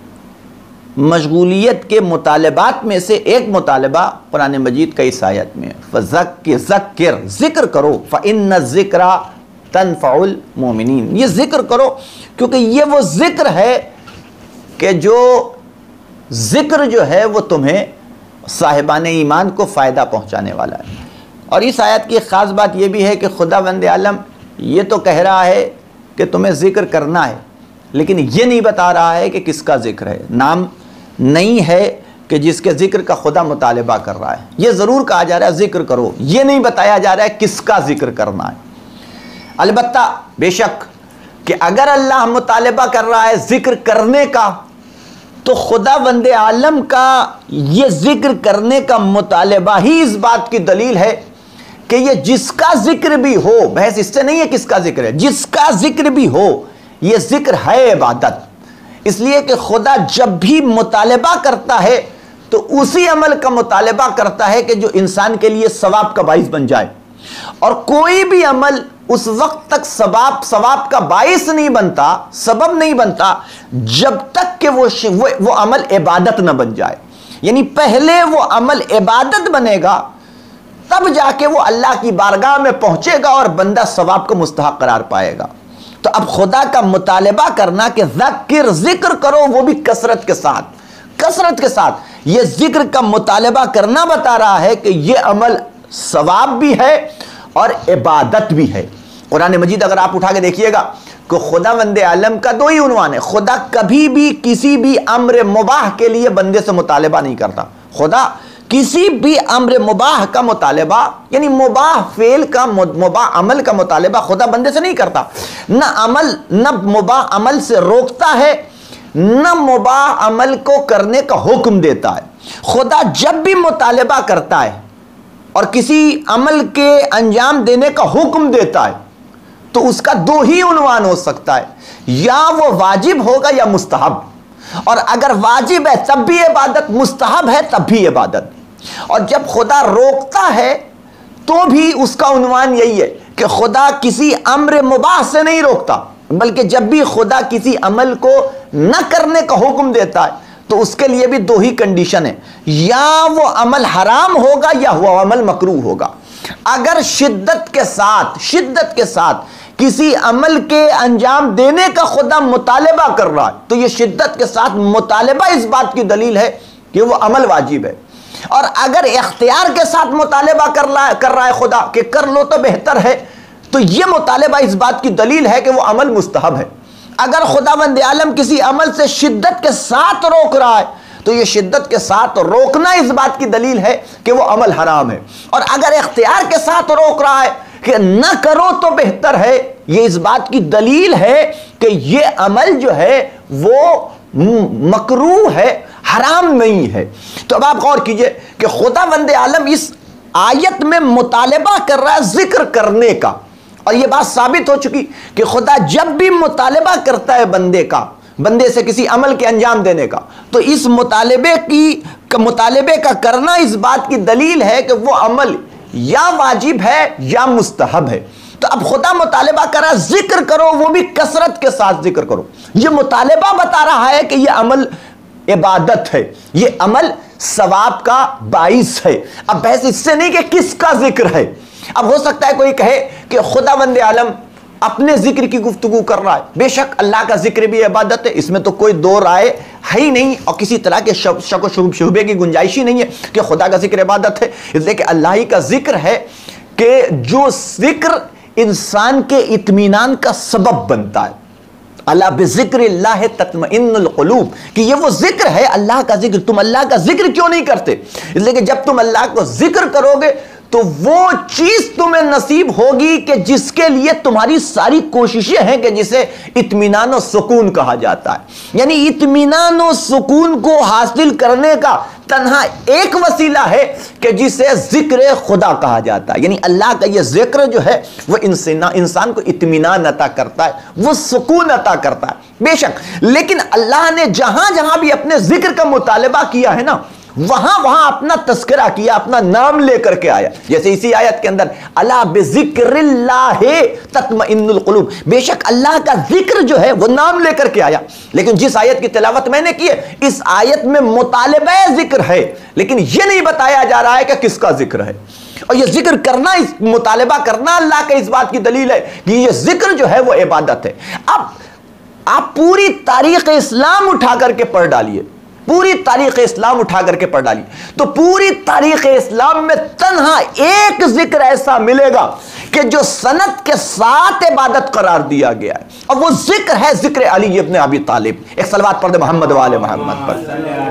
مشغولیت کے مطالبات میں سے ایک مطالبہ قرآن مجید کا اس آیت میں فَذَكِّرْ ذکر ذکر کرو فَإِنَّ الذِّكْرَ تَنْفَعُ الْمُؤْمِنِينَ، یہ ذکر کرو کیونکہ یہ وہ ذکر ہے کہ جو ذکر جو ہے وہ تمہیں صاحبان ایمان کو فائدہ پہنچانے والا ہے۔ اور اس آیت کی ایک خاص بات یہ بھی ہے کہ خداوند عالم یہ تو کہہ رہا ہے کہ تمہیں ذکر کرنا ہے، لیکن یہ نہیں بتا رہا ہے کہ کس کا ذکر ہے. نام نہیں ہے کہ جس کے ذکر کا خدا مطالبہ کر رہا ہے. یہ ضرور کہا جا رہا ہے ذکر کرو، یہ نہیں بتایا جا رہا ہے کس کا ذکر کرنا ہے. البتہ بے شک کہ اگر اللہ مطالبہ کر رہا ہے ذکر کرنے کا، تو خدا بند عالم کا یہ ذکر کرنے کا مطالبہ ہی اس بات کی دلیل ہے کہ یہ جس کا ذکر بھی ہو، بحث اس سے نہیں ہے کس کا ذکر ہے، جس کا ذکر بھی ہو یہ ذکر ہے عبادت. اس لیے کہ خدا جب بھی مطالبہ کرتا ہے تو اسی عمل کا مطالبہ کرتا ہے کہ جو انسان کے لیے ثواب کا باعث بن جائے. اور کوئی بھی عمل اس وقت تک ثواب ثواب کا باعث نہیں بنتا، سبب نہیں بنتا، جب تک کہ وہ وہ عمل عبادت نہ بن جائے. یعنی پہلے وہ عمل عبادت بنے گا، تب جا کے وہ اللہ کی بارگاہ میں پہنچے گا اور بندہ ثواب کو مستحق قرار پائے گا. تو اب خدا کا مطالبہ کرنا کہ ذکر ذکر کرو، وہ بھی کثرت کے ساتھ کثرت کے ساتھ یہ ذکر کا مطالبہ کرنا بتا رہا ہے کہ یہ عمل ثواب بھی ہے اور عبادت بھی ہے. قرآن مجید اگر آپ اٹھا کے دیکھیے گا کہ خدا بند عالم کا دو ہی عنوان ہے. خدا کبھی بھی کسی بھی امر مباح کے لیے بندے سے مطالبہ نہیں کرتا. خدا کسی بھی امر مباح کا مطالبہ، یعنی مباح فعل کا مباح عمل کا مطالبہ خدا بندے سے نہیں کرتا. نہ عمل نہ مباح عمل سے روکتا ہے، نہ مباح عمل کو کرنے کا حکم دیتا ہے. خدا جب بھی مطالبہ کرتا ہے اور کسی عمل کے انجام دینے کا حکم دیتا ہے تو اس کا دو ہی عنوان ہو سکتا ہے، یا وہ واجب ہوگا یا مستحب. اور اگر واجب ہے تب بھی عبادت، مستحب ہے تب بھی عبادت. اور جب خدا روکتا ہے تو بھی اس کا عنوان یہی ہے کہ خدا کسی امر مباح سے نہیں روکتا، بلکہ جب بھی خدا کسی عمل کو نہ کرنے کا حکم دیتا ہے تو اس کے لیے بھی دو ہی کنڈیشن ہے، یا وہ عمل حرام ہوگا یا وہ عمل مکروہ ہوگا. اگر شدت کے ساتھ شدت کے ساتھ کسی عمل کے انجام دینے کا خدا مطالبہ کر رہا ہے تو یہ شدت کے ساتھ مطالبہ اس بات کی دلیل ہے کہ وہ عمل واجب ہے. اور اگر اختیار کے ساتھ مطالبہ کر رہا ہے کر رہا ہے خدا کہ کر لو تو بہتر ہے، تو یہ مطالبہ اس بات کی دلیل ہے کہ وہ عمل مستحب ہے. اگر خدا بند عالم کسی عمل سے شدت کے ساتھ روک رہا ہے تو یہ شدت کے ساتھ روکنا اس بات کی دلیل ہے کہ وہ عمل حرام ہے. اور اگر اختیار کے ساتھ روک رہا ہے کہ نہ کرو تو بہتر ہے، یہ اس بات کی دلیل ہے کہ یہ عمل جو ہے وہ مکروہ ہے، حرام نہیں ہے. تو اب آپ غور کیجئے کہ خدا بند عالم اس آیت میں مطالبہ کر رہا ہے ذکر کرنے کا. اور یہ بات ثابت ہو چکی کہ خدا جب بھی مطالبہ کرتا ہے بندے کا بندے سے کسی عمل کے انجام دینے کا تو اس مطالبے کی مطالبے کا کرنا اس بات کی دلیل ہے کہ وہ عمل یا واجب ہے یا مستحب ہے. تو اب خدا مطالبہ کر رہا ہے ذکر کرو، وہ بھی کثرت کے ساتھ ذکر کرو. یہ مطالبہ بتا رہا ہے کہ یہ عمل عبادت ہے، یہ عمل ثواب کا باعث ہے. اب بحث اس سے نہیں کہ کس کا ذکر ہے. اب ہو سکتا ہے کوئی کہے کہ خدا بند عالم اپنے ذکر کی گفتگو کر رہا ہے. بے شک اللہ کا ذکر بھی عبادت ہے، اس میں تو کوئی دو رائے ہے ہی نہیں، اور کسی طرح کے شک و شبہے کی گنجائش ہی نہیں ہے کہ خدا کا ذکر عبادت ہے. اس لیے کہ اللہ ہی کا ذکر ہے کہ جو ذکر انسان کے اطمینان کا سبب بنتا ہے. اللہ بذکر اللہ تطمئن القلوب، کہ یہ وہ ذکر ہے اللہ کا ذکر. تم اللہ کا ذکر کیوں نہیں کرتے؟ اس لیے کہ جب تم اللہ کو ذکر کرو گے تو وہ چیز تمہیں نصیب ہوگی کہ جس کے لیے تمہاری ساری کوششیں ہیں، کہ جسے اطمینان و سکون کہا جاتا ہے. یعنی اطمینان و سکون کو حاصل کرنے کا تنہا ایک وسیلہ ہے کہ جسے ذکر خدا کہا جاتا ہے. یعنی اللہ کا یہ ذکر جو ہے وہ انسان کو اطمینان عطا کرتا ہے، وہ سکون عطا کرتا ہے. بے شک لیکن اللہ نے جہاں جہاں بھی اپنے ذکر کا مطالبہ کیا ہے نا، وہاں وہاں اپنا تذکرہ کیا، اپنا نام لے کر کے آیا. جیسے اسی آیت کے اندر الا بذکر اللہ تطمئن القلوب، بے شک اللہ کا ذکر جو ہے وہ نام لے کر کے آیا. لیکن جس آیت کی تلاوت میں نے کی ہے اس آیت میں مطالبہ ذکر ہے، لیکن یہ نہیں بتایا جا رہا ہے کہ کس کا ذکر ہے. اور یہ ذکر کرنا، اس مطالبہ کرنا اللہ کا اس بات کی دلیل ہے کہ یہ ذکر جو ہے وہ عبادت ہے. اب آپ پوری تاریخ اسلام اٹھا کر کے پڑھ ڈالیے، پوری تاریخ اسلام اٹھا کر کے پڑھ ڈالی تو پوری تاریخ اسلام میں تنہا ایک ذکر ایسا ملے گا کہ جو سند کے ساتھ عبادت قرار دیا گیا ہے، اور وہ ذکر ہے ذکر علی ابن ابی طالب۔ ایک صلوات پڑھ دے محمد و آل محمد پر۔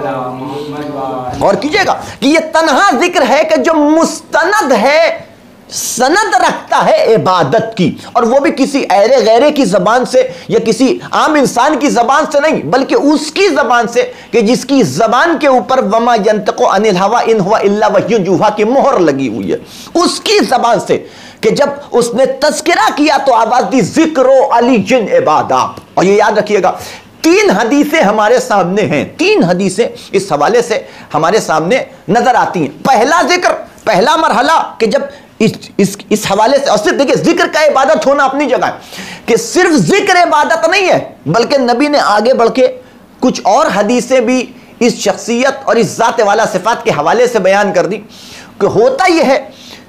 اور کیجئے گا کہ یہ تنہا ذکر ہے کہ جو مستند ہے، سند رکھتا ہے عبادت کی، اور وہ بھی کسی ایرے غیرے کی زبان سے یا کسی عام انسان کی زبان سے نہیں، بلکہ اس کی زبان سے کہ جس کی زبان کے اوپر وما ینطق عن الہوی ان ہوا الا وحی یوحی کی مہر لگی ہوئی ہے، اس کی زبان سے کہ جب اس نے تذکرہ کیا تو آواز دی ذکر علی جن عبادات۔ اور یہ یاد رکھیے گا تین حدیثیں ہمارے سامنے ہیں، تین حدیثیں اس حوالے سے ہمارے سامنے نظر آتی ہیں۔ پہلا ذکر، پہلا مرحلہ کہ جب اس, اس, اس حوالے سے، اور صرف دیکھیں ذکر کا عبادت ہونا اپنی جگہ ہے کہ صرف ذکر عبادت نہیں ہے، بلکہ نبی نے آگے بڑھ کے کچھ اور حدیثیں بھی اس شخصیت اور اس ذات والا صفات کے حوالے سے بیان کر دی کہ ہوتا یہ ہے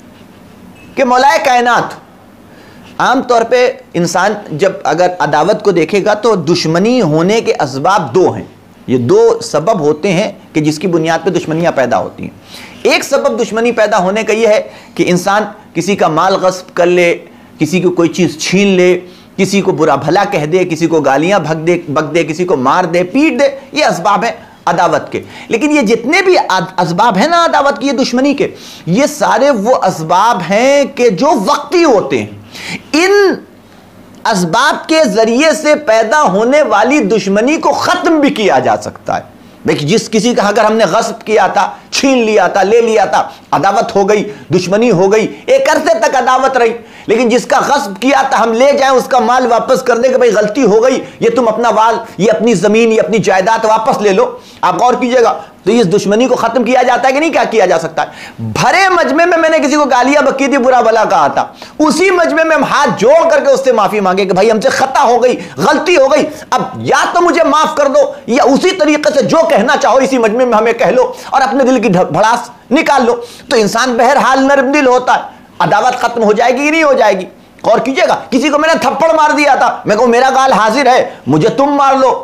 کہ مولا کائنات عام طور پہ انسان جب اگر عداوت کو دیکھے گا تو دشمنی ہونے کے اسباب دو ہیں، یہ دو سبب ہوتے ہیں کہ جس کی بنیاد پہ دشمنیاں پیدا ہوتی ہیں۔ ایک سبب دشمنی پیدا ہونے کا یہ ہے کہ انسان کسی کا مال غصب کر لے، کسی کو کوئی چیز چھین لے، کسی کو برا بھلا کہہ دے، کسی کو گالیاں بھگ دے بک دے، کسی کو مار دے پیٹ دے، یہ اسباب ہیں عداوت کے۔ لیکن یہ جتنے بھی اسباب ہیں نا عداوت کی، یہ دشمنی کے، یہ سارے وہ اسباب ہیں کہ جو وقتی ہوتے ہیں۔ ان اسباب کے ذریعے سے پیدا ہونے والی دشمنی کو ختم بھی کیا جا سکتا ہے۔ دیکھیں جس کسی کا اگر ہم نے غصب کیا تھا، چھین لیا تھا، لے لیا تھا، عداوت ہو گئی، دشمنی ہو گئی، ایک عرصے تک عداوت رہی۔ لیکن جس کا غصب کیا تھا ہم لے جائیں اس کا مال واپس کر دیں کہ بھائی غلطی ہو گئی، یہ تم اپنا مال، یہ اپنی زمین، یہ اپنی جائیداد واپس لے لو، آپ غور کیجئے گا تو اس دشمنی کو ختم کیا جاتا ہے کہ نہیں کیا کیا جا سکتا ہے؟ بھرے مجمع میں میں نے کسی کو گالیاں بکی تھی، برا بھلا کہا تھا، اسی مجمع میں ہم ہاتھ جوڑ کر کے اس سے معافی مانگے کہ بھائی ہم سے خطا ہو گئی، غلطی ہو گئی، اب یا تو مجھے معاف کر دو یا اسی طریقے سے جو کہنا چاہو اسی مجمع میں ہمیں کہہ لو اور اپنے دل کی بھڑاس نکال لو۔ تو انسان بہرحال نرم دل ہوتا ہے، عداوت ختم ہو جائے گی کہ نہیں ہو جائے گی؟ اور کیجئے گا کسی کو میں نے تھپڑ مار دیا تھا، میں کہوں میرا گال حاضر ہے، مجھے تم مار لو،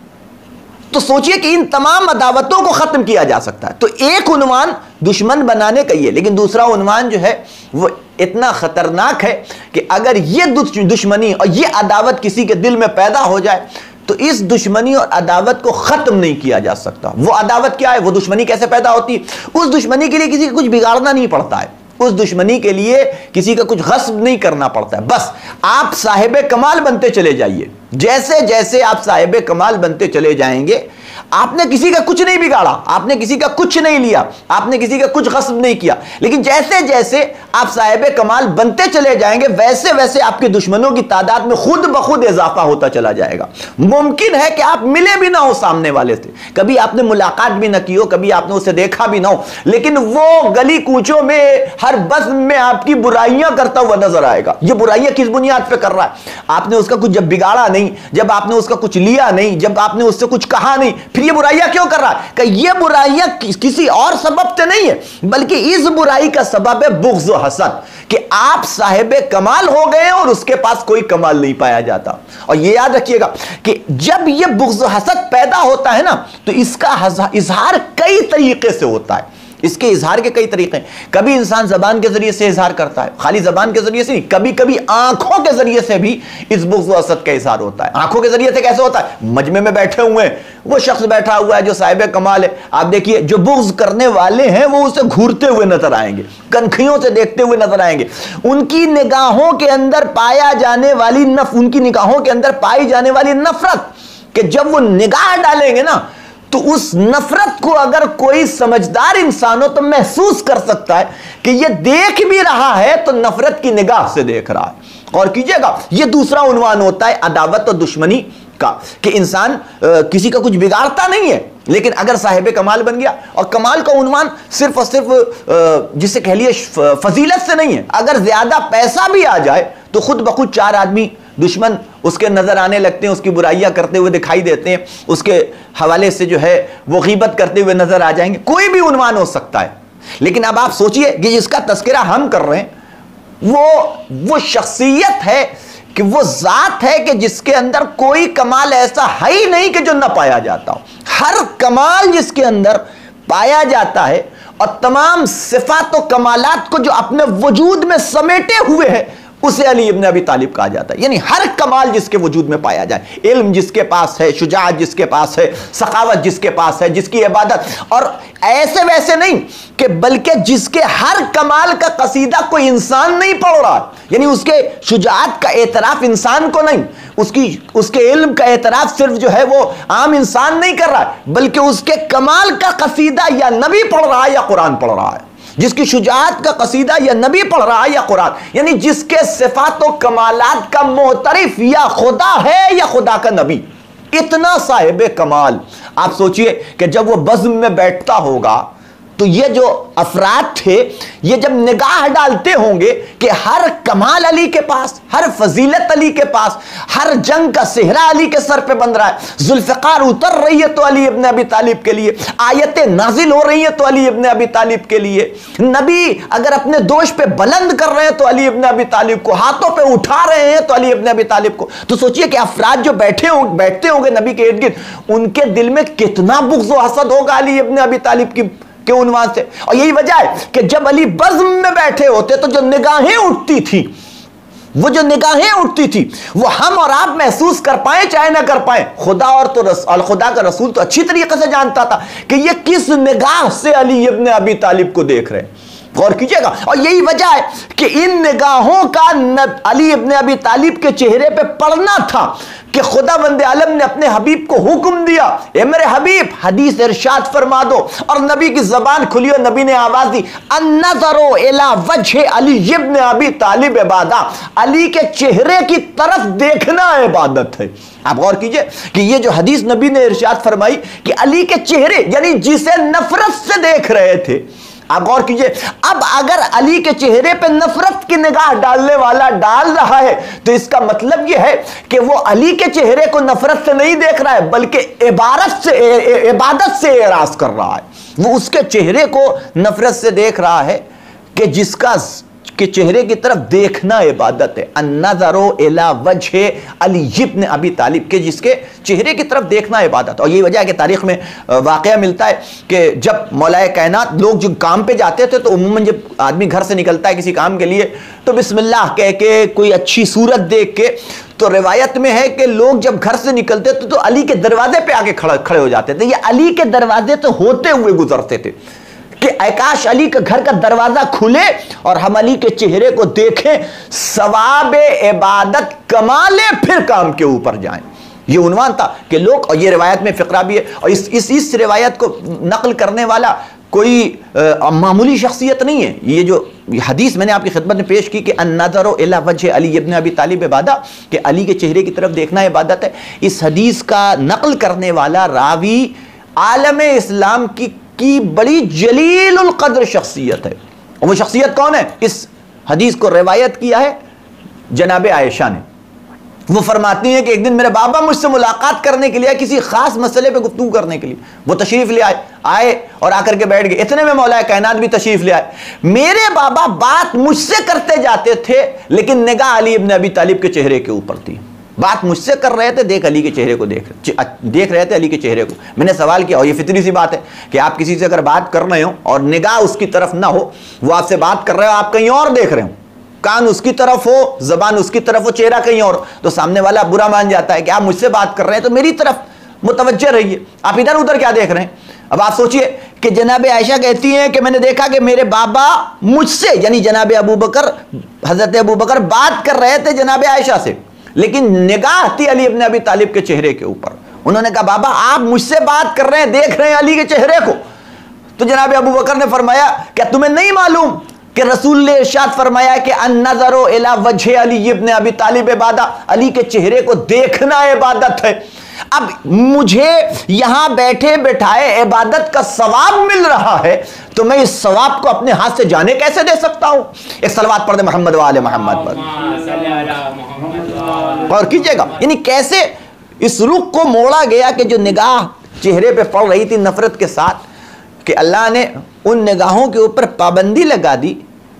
تو سوچئے کہ ان تمام عداوتوں کو ختم کیا جا سکتا ہے۔ تو ایک عنوان دشمن بنانے کا یہ، لیکن دوسرا عنوان جو ہے وہ اتنا خطرناک ہے کہ اگر یہ دشمنی اور یہ عداوت کسی کے دل میں پیدا ہو جائے تو اس دشمنی اور عداوت کو ختم نہیں کیا جا سکتا۔ وہ عداوت کیا ہے، وہ دشمنی کیسے پیدا ہوتی ہے؟ اس دشمنی کے لیے کسی کو کچھ بگاڑنا نہیں پڑتا ہے، اس دشمنی کے لیے کسی کا کچھ غصب نہیں کرنا پڑتا ہے، بس آپ صاحب کمال بنتے چلے جائیے۔ جیسے جیسے آپ صاحب کمال بنتے چلے جائیں گے، آپ نے کسی کا کچھ نہیں بگاڑا، آپ نے کسی کا کچھ نہیں لیا، آپ نے کسی کا کچھ غصب نہیں کیا، لیکن جیسے جیسے آپ صاحب کمال بنتے چلے جائیں گے ویسے ویسے آپ کے دشمنوں کی تعداد میں خود بخود اضافہ ہوتا چلا جائے گا۔ ممکن ہے کہ آپ ملے بھی نہ ہو سامنے والے سے، کبھی آپ نے ملاقات بھی نہ کی ہو، کبھی آپ نے اسے دیکھا بھی نہ ہو، لیکن وہ گلی کوچوں میں ہر بزم میں آپ کی برائیاں کرتا ہوا نظر آئے گا۔ یہ برائیاں کس بنیاد پہ کر رہا ہے؟ آپ نے اس کا کچھ جب بگاڑا نہیں، جب آپ نے اس کا کچھ لیا نہیں، جب آپ نے اس سے کچھ کہا نہیں، پھر یہ برائیاں کیوں کر رہا ہے؟ کہ یہ برائیاں کسی اور سبب سے نہیں ہے، بلکہ اس برائی کا سبب ہے بغض و حسد، کہ آپ صاحب کمال ہو گئے اور اس کے پاس کوئی کمال نہیں پایا جاتا۔ اور یہ یاد رکھیے گا کہ جب یہ بغض و حسد پیدا ہوتا ہے نا تو اس کا اظہار کئی طریقے سے ہوتا ہے، اس کے اظہار کے کئی طریقے ہیں۔ کبھی انسان زبان کے ذریعے سے اظہار کرتا ہے، خالی زبان کے ذریعے سے نہیں، کبھی کبھی آنکھوں کے ذریعے سے بھی اس بغض و حسد کا اظہار ہوتا ہے۔ آنکھوں کے ذریعے سے کیسے ہوتا ہے؟ مجمع میں بیٹھے ہوئے ہیں، وہ شخص بیٹھا ہوا ہے جو صاحب کمال ہے، آپ دیکھیے جو بغض کرنے والے ہیں وہ اسے گھورتے ہوئے نظر آئیں گے، کنکھیوں سے دیکھتے ہوئے نظر آئیں گے، ان کی نگاہوں کے اندر پایا جانے والی نف ان کی نگاہوں کے اندر پائی جانے والی نفرت، کہ جب وہ نگاہ ڈالیں گے نا تو اس نفرت کو اگر کوئی سمجھدار انسان ہو تو محسوس کر سکتا ہے کہ یہ دیکھ بھی رہا ہے تو نفرت کی نگاہ سے دیکھ رہا ہے۔ اور کیجئے گا یہ دوسرا عنوان ہوتا ہے عداوت اور دشمنی کا، کہ انسان کسی کا کچھ بگاڑتا نہیں ہے لیکن اگر صاحب کمال بن گیا، اور کمال کا عنوان صرف اور صرف جسے کہہ لیے فضیلت سے نہیں ہے، اگر زیادہ پیسہ بھی آ جائے تو خود بخود چار آدمی دشمن اس کے نظر آنے لگتے ہیں، اس کی برائیاں کرتے ہوئے دکھائی دیتے ہیں، اس کے حوالے سے جو ہے وہ غیبت کرتے ہوئے نظر آ جائیں گے، کوئی بھی عنوان ہو سکتا ہے۔ لیکن اب آپ سوچئے کہ جس کا تذکرہ ہم کر رہے ہیں وہ وہ شخصیت ہے کہ وہ ذات ہے کہ جس کے اندر کوئی کمال ایسا ہے ہی نہیں کہ جو نہ پایا جاتا ہو. ہر کمال جس کے اندر پایا جاتا ہے اور تمام صفات و کمالات کو جو اپنے وجود میں سمیٹے ہوئے ہے اسے علی ابن ابی طالب کہا جاتا ہے. یعنی ہر کمال جس کے وجود میں پایا جائے، علم جس کے پاس ہے، شجاعت جس کے پاس ہے، سخاوت جس کے پاس ہے، جس کی عبادت، اور ایسے ویسے نہیں کہ بلکہ جس کے ہر کمال کا قصیدہ کوئی انسان نہیں پڑھ رہا. یعنی اس کے شجاعت کا اعتراف انسان کو نہیں، اس کی اس کے علم کا اعتراف صرف جو ہے وہ عام انسان نہیں کر رہا ہے، بلکہ اس کے کمال کا قصیدہ یا نبی پڑھ رہا ہے یا قرآن پڑھ رہا ہے. جس کی شجاعت کا قصیدہ یا نبی پڑھ رہا ہے یا قرآن، یعنی جس کے صفات و کمالات کا معترف یا خدا ہے یا خدا کا نبی. اتنا صاحب کمال. آپ سوچئے کہ جب وہ بزم میں بیٹھتا ہوگا تو یہ جو افراد تھے یہ جب نگاہ ڈالتے ہوں گے کہ ہر کمال علی کے پاس، ہر فضیلت علی کے پاس، ہر جنگ کا صحرا علی کے سر پہ بن رہا ہے، ذوالفقار اتر رہی ہے تو علی ابن ابی طالب کے لیے، آیتیں نازل ہو رہی ہیں تو علی ابن ابی طالب کے لیے، نبی اگر اپنے دوش پہ بلند کر رہے ہیں تو علی ابن ابی طالب کو، ہاتھوں پہ اٹھا رہے ہیں تو علی ابن ابی طالب کو. تو سوچئے کہ افراد جو بیٹھے ہوں بیٹھتے ہوں گے نبی کے ارد گرد، ان کے دل میں کتنا بغض و حسد ہوگا علی ابن ابی طالب کی کے عنوان سے. اور یہی وجہ ہے کہ جب علی بزم میں بیٹھے ہوتے تو جو نگاہیں اٹھتی تھی وہ جو نگاہیں اٹھتی تھی وہ ہم اور آپ محسوس کر پائیں چاہے نہ کر پائیں، خدا اور تو رسول خدا کا رسول تو اچھی طریقے سے جانتا تھا کہ یہ کس نگاہ سے علی ابن ابی طالب کو دیکھ رہے ہیں. غور کیجئے گا. اور یہی وجہ ہے کہ ان نگاہوں کا علی ابن ابی طالب کے چہرے پہ پڑنا تھا کہ خدا بند عالم نے اپنے حبیب کو حکم دیا، اے میرے حبیب حدیث ارشاد فرما دو. اور نبی کی زبان کھلی اور نبی نے آواز دی، النظر الی وجہ علی ابن ابی طالب عبادہ، علی کے چہرے کی طرف دیکھنا عبادت ہے. آپ غور کیجئے کہ یہ جو حدیث نبی نے ارشاد فرمائی کہ علی کے چہرے یعنی جسے نفرت سے دیکھ رہے تھے. آپ غور کیجئے اب اگر علی کے چہرے پہ نفرت کی نگاہ ڈالنے والا ڈال رہا ہے تو اس کا مطلب یہ ہے کہ وہ علی کے چہرے کو نفرت سے نہیں دیکھ رہا ہے بلکہ عبادت سے عبادت سے اعراض کر رہا ہے. وہ اس کے چہرے کو نفرت سے دیکھ رہا ہے کہ جس کا کہ چہرے کی طرف دیکھنا عبادت ہے. النظر الی وجہ علی ابن ابی طالب، کہ جس کے چہرے کی طرف دیکھنا عبادت. اور یہی وجہ ہے کہ تاریخ میں واقعہ ملتا ہے کہ جب مولا کائنات لوگ جو کام پہ جاتے تھے تو عموماً جب آدمی گھر سے نکلتا ہے کسی کام کے لیے تو بسم اللہ کہہ کے کوئی اچھی صورت دیکھ کے، تو روایت میں ہے کہ لوگ جب گھر سے نکلتے تھے تو علی کے دروازے پہ آ کے کھڑے ہو جاتے تھے. یہ علی کے دروازے تو ہوتے ہوئے گزرتے تھے کہ اکاش علی کا گھر کا دروازہ کھلے اور ہم علی کے چہرے کو دیکھیں، ثواب عبادت کمالے پھر کام کے اوپر جائیں. یہ عنوان تھا کہ لوگ، اور یہ روایت میں فقرہ بھی ہے، اور اس اس اس روایت کو نقل کرنے والا کوئی معمولی شخصیت نہیں ہے. یہ جو حدیث میں نے آپ کی خدمت میں پیش کی کہ النظر الی وجہ علی ابن ابی طالب عبادہ، کہ علی کے چہرے کی طرف دیکھنا عبادت ہے، اس حدیث کا نقل کرنے والا راوی عالم اسلام کی کی بڑی جلیل القدر شخصیت ہے. اور وہ شخصیت کون ہے؟ اس حدیث کو روایت کیا ہے جناب عائشہ نے. وہ فرماتی ہیں کہ ایک دن میرے بابا مجھ سے ملاقات کرنے کے لیے کسی خاص مسئلے پہ گفتگو کرنے کے لیے، وہ تشریف لے آئے آئے اور آ کر کے بیٹھ گئے. اتنے میں مولا کائنات بھی تشریف لے آئے. میرے بابا بات مجھ سے کرتے جاتے تھے لیکن نگاہ علی ابن ابی طالب کے چہرے کے اوپر تھی. بات مجھ سے کر رہے تھے، دیکھ علی کے چہرے کو دیکھ دیکھ رہے تھے علی کے چہرے کو. میں نے سوال کیا، اور یہ فطری سی بات ہے کہ آپ کسی سے اگر بات کر رہے ہو اور نگاہ اس کی طرف نہ ہو، وہ آپ سے بات کر رہے ہو آپ کہیں اور دیکھ رہے ہو، کان اس کی طرف ہو، زبان اس کی طرف ہو، چہرہ کہیں اور، تو سامنے والا برا مان جاتا ہے کہ آپ مجھ سے بات کر رہے ہیں تو میری طرف متوجہ رہیے، آپ ادھر ادھر کیا دیکھ رہے ہیں. اب آپ سوچئے کہ جناب عائشہ کہتی ہیں کہ میں نے دیکھا کہ میرے بابا مجھ سے یعنی جناب ابو بکر حضرت ابو بکر بات کر رہے تھے جناب عائشہ سے، لیکن نگاہ تھی علی ابن ابی طالب کے چہرے کے اوپر. انہوں نے کہا بابا آپ مجھ سے بات کر رہے ہیں، دیکھ رہے ہیں علی کے چہرے کو. تو جناب ابو بکر نے فرمایا کیا تمہیں نہیں معلوم کہ رسول نے ارشاد فرمایا کہ النظر الی وجہ علی ابن ابی طالب عبادہ، علی کے چہرے کو دیکھنا عبادت ہے. اب مجھے یہاں بیٹھے بٹھائے عبادت کا ثواب مل رہا ہے تو میں اس ثواب کو اپنے ہاتھ سے جانے کیسے دے سکتا ہوں؟ ایک صلوات پڑھ دے محمد و آل محمد پر. اور کیجئے گا یعنی کیسے اس رخ کو موڑا گیا کہ جو نگاہ چہرے پہ پڑ رہی تھی نفرت کے ساتھ، کہ اللہ نے ان نگاہوں کے اوپر پابندی لگا دی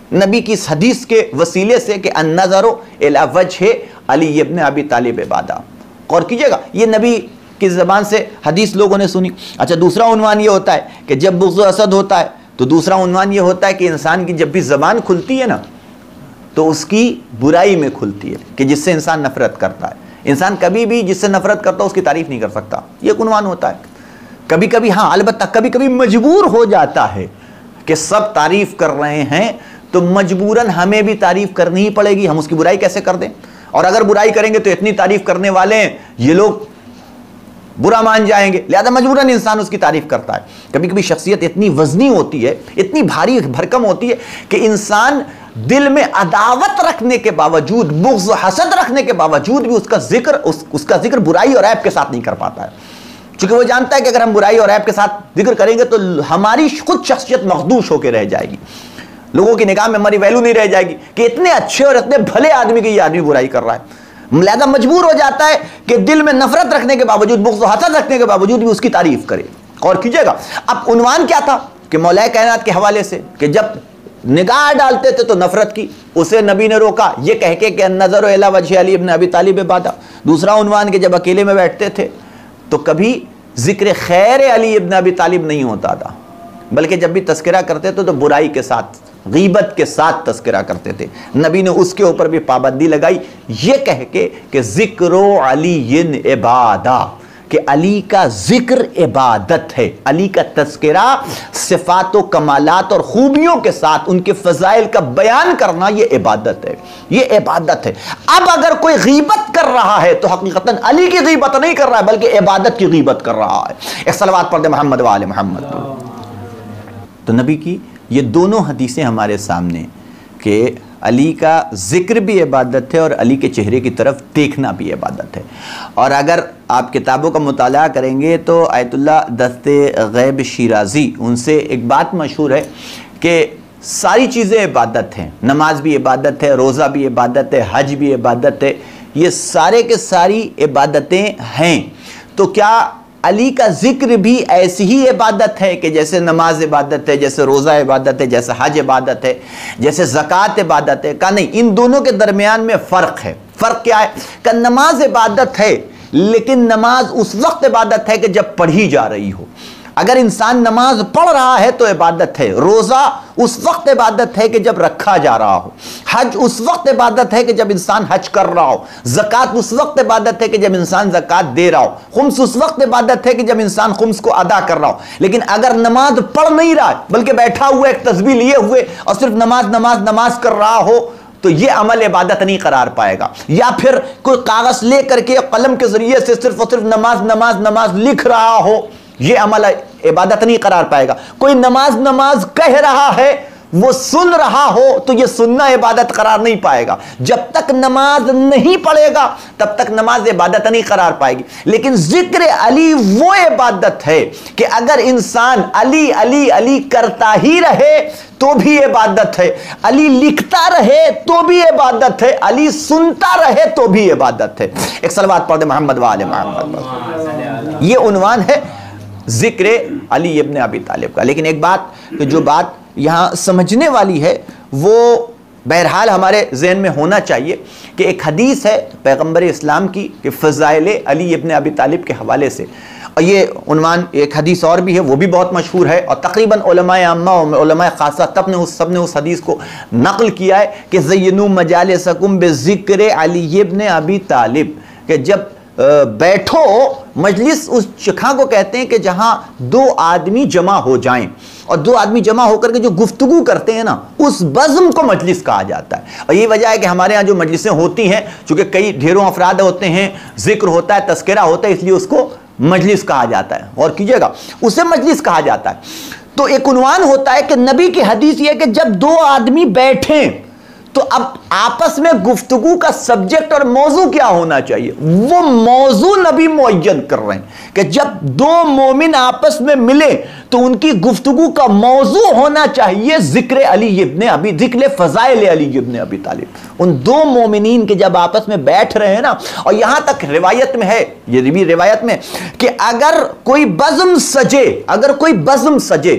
نبی کی اس حدیث کے وسیلے سے کہ النظر الی وجہ علی ابن ابی طالب عبادہ. غور کیجئے گا, یہ نبی کی زبان سے حدیث لوگوں نے سنی. اچھا دوسرا عنوان یہ ہوتا ہے کہ جب بغض و حسد ہوتا ہے تو دوسرا عنوان یہ ہوتا ہے کہ انسان کی جب بھی زبان کھلتی ہے نا تو اس کی برائی میں کھلتی ہے, کہ جس سے انسان نفرت کرتا ہے. انسان کبھی بھی جس سے نفرت کرتا ہے اس کی تعریف نہیں کر سکتا, یہ ایک عنوان ہوتا ہے. کبھی کبھی ہاں البتہ کبھی کبھی مجبور ہو جاتا ہے کہ سب تعریف کر رہے ہیں تو مجبوراً ہمیں بھی تعریف کرنی ہی پڑے گی, ہم اس کی برائی کیسے کر دیں. اور اگر برائی کریں گے تو اتنی تعریف کرنے والے ہیں یہ لوگ برا مان جائیں گے, لہذا مجبوراً انسان اس کی تعریف کرتا ہے. کبھی کبھی شخصیت اتنی وزنی ہوتی ہے, اتنی بھاری بھرکم ہوتی ہے کہ انسان دل میں عداوت رکھنے کے باوجود, بغض و حسد رکھنے کے باوجود بھی اس کا ذکر اس, اس کا ذکر برائی اور عیب کے ساتھ نہیں کر پاتا ہے, چونکہ وہ جانتا ہے کہ اگر ہم برائی اور عیب کے ساتھ ذکر کریں گے تو ہماری خود شخصیت مخدوش ہو کے رہ جائے گی, لوگوں کی نگاہ میں ہماری ویلو نہیں رہ جائے گی کہ اتنے اچھے اور اتنے بھلے آدمی کی یہ آدمی برائی کر رہا ہے. لہذا مجبور ہو جاتا ہے کہ دل میں نفرت رکھنے کے باوجود, بغض و حسد رکھنے کے باوجود بھی اس کی تعریف کرے. اور کیجئے گا اب عنوان کیا تھا کہ مولا کائنات کے حوالے سے کہ جب نگاہ ڈالتے تھے تو نفرت کی, اسے نبی نے روکا یہ کہہ کے کہ النظر الی وجہ علی ابن ابی طالب عبادہ. دوسرا عنوان کہ جب اکیلے میں بیٹھتے تھے تو کبھی ذکر خیر علی ابن ابی طالب نہیں ہوتا تھا, بلکہ جب بھی تذکرہ کرتے تھے تو برائی کے ساتھ, غیبت کے ساتھ تذکرہ کرتے تھے. نبی نے اس کے اوپر بھی پابندی لگائی یہ کہہ کے کہ ذکر علی عبادہ, کہ علی کا ذکر عبادت ہے, علی کا تذکرہ صفات و کمالات اور خوبیوں کے ساتھ ان کے فضائل کا بیان کرنا یہ عبادت ہے, یہ عبادت ہے. اب اگر کوئی غیبت کر رہا ہے تو حقیقتاً علی کی غیبت نہیں کر رہا ہے بلکہ عبادت کی غیبت کر رہا ہے. ایک صلوات پڑھ دے محمد و آل محمد. تو نبی کی یہ دونوں حدیثیں ہمارے سامنے کہ علی کا ذکر بھی عبادت ہے اور علی کے چہرے کی طرف دیکھنا بھی عبادت ہے. اور اگر آپ کتابوں کا مطالعہ کریں گے تو آیت اللہ دست غیب شیرازی, ان سے ایک بات مشہور ہے کہ ساری چیزیں عبادت ہیں, نماز بھی عبادت ہے, روزہ بھی عبادت ہے, حج بھی عبادت ہے, یہ سارے کے ساری عبادتیں ہیں. تو کیا علی کا ذکر بھی ایسی ہی عبادت ہے کہ جیسے نماز عبادت ہے, جیسے روزہ عبادت ہے, جیسے حج عبادت ہے, جیسے زکوٰۃ عبادت ہے؟ کہا نہیں, ان دونوں کے درمیان میں فرق ہے. فرق کیا ہے؟ کہ نماز عبادت ہے لیکن نماز اس وقت عبادت ہے کہ جب پڑھی جا رہی ہو. اگر انسان نماز پڑھ رہا ہے تو عبادت ہے. روزہ اس وقت عبادت ہے کہ جب رکھا جا رہا ہو. حج اس وقت عبادت ہے کہ جب انسان حج کر رہا ہو. زکوٰۃ اس وقت عبادت ہے کہ جب انسان زکوٰۃ دے رہا ہو. خمس اس وقت عبادت ہے کہ جب انسان خمس کو ادا کر رہا ہو. لیکن اگر نماز پڑھ نہیں رہا بلکہ بیٹھا ہوا ایک تسبیح لیے ہوئے اور صرف نماز نماز نماز کر رہا ہو تو یہ عمل عبادت نہیں قرار پائے گا. یا پھر کوئی کاغذ لے کر کے قلم کے ذریعے سے صرف اور صرف نماز نماز نماز لکھ رہا ہو, یہ عمل عبادت نہیں قرار پائے گا. کوئی نماز نماز کہہ رہا ہے, وہ سن رہا ہو تو یہ سننا عبادت قرار نہیں پائے گا. جب تک نماز نہیں پڑھے گا تب تک نماز عبادت نہیں قرار پائے گی. لیکن ذکر علی وہ عبادت ہے کہ اگر انسان علی علی علی کرتا ہی رہے تو بھی عبادت ہے, علی لکھتا رہے تو بھی عبادت ہے, علی سنتا رہے تو بھی عبادت ہے. ایک صلوات پڑھ دے محمد و آل محمد. یہ عنوان ہے ذکر علی ابن ابی طالب کا. لیکن ایک بات کہ جو بات یہاں سمجھنے والی ہے وہ بہرحال ہمارے ذہن میں ہونا چاہیے کہ ایک حدیث ہے پیغمبر اسلام کی کہ فضائل علی ابن ابی طالب کے حوالے سے, اور یہ عنوان ایک حدیث اور بھی ہے وہ بھی بہت مشہور ہے اور تقریباً علماء عامہ و علماء خاصہ تب نے اس سب نے اس حدیث کو نقل کیا ہے کہ زینو مجالسکم بذکر علی ابن ابی طالب, کہ جب بیٹھو مجلس اس جگہ کو کہتے ہیں کہ جہاں دو آدمی جمع ہو جائیں, اور دو آدمی جمع ہو کر کے جو گفتگو کرتے ہیں نا اس بزم کو مجلس کہا جاتا ہے. اور یہ وجہ ہے کہ ہمارے ہاں جو مجلسیں ہوتی ہیں چونکہ کئی ڈھیروں افراد ہوتے ہیں, ذکر ہوتا ہے, تذکرہ ہوتا ہے, اس لیے اس کو مجلس کہا جاتا ہے. اور کیجئے گا اسے مجلس کہا جاتا ہے. تو ایک عنوان ہوتا ہے کہ نبی کی حدیث یہ کہ جب دو آدمی بیٹھیں تو اب آپس میں گفتگو کا سبجیکٹ اور موضوع کیا ہونا چاہیے, وہ موضوع نبی معین کر رہے ہیں کہ جب دو مومن آپس میں ملے تو ان کی گفتگو کا موضوع ہونا چاہیے ذکر علی ابن ابی, ذکر فضائل علی ابن ابی طالب. ان دو مومنین کے جب آپس میں بیٹھ رہے ہیں نا, اور یہاں تک روایت میں ہے, یہ بھی روایت میں کہ اگر کوئی بزم سجے, اگر کوئی بزم سجے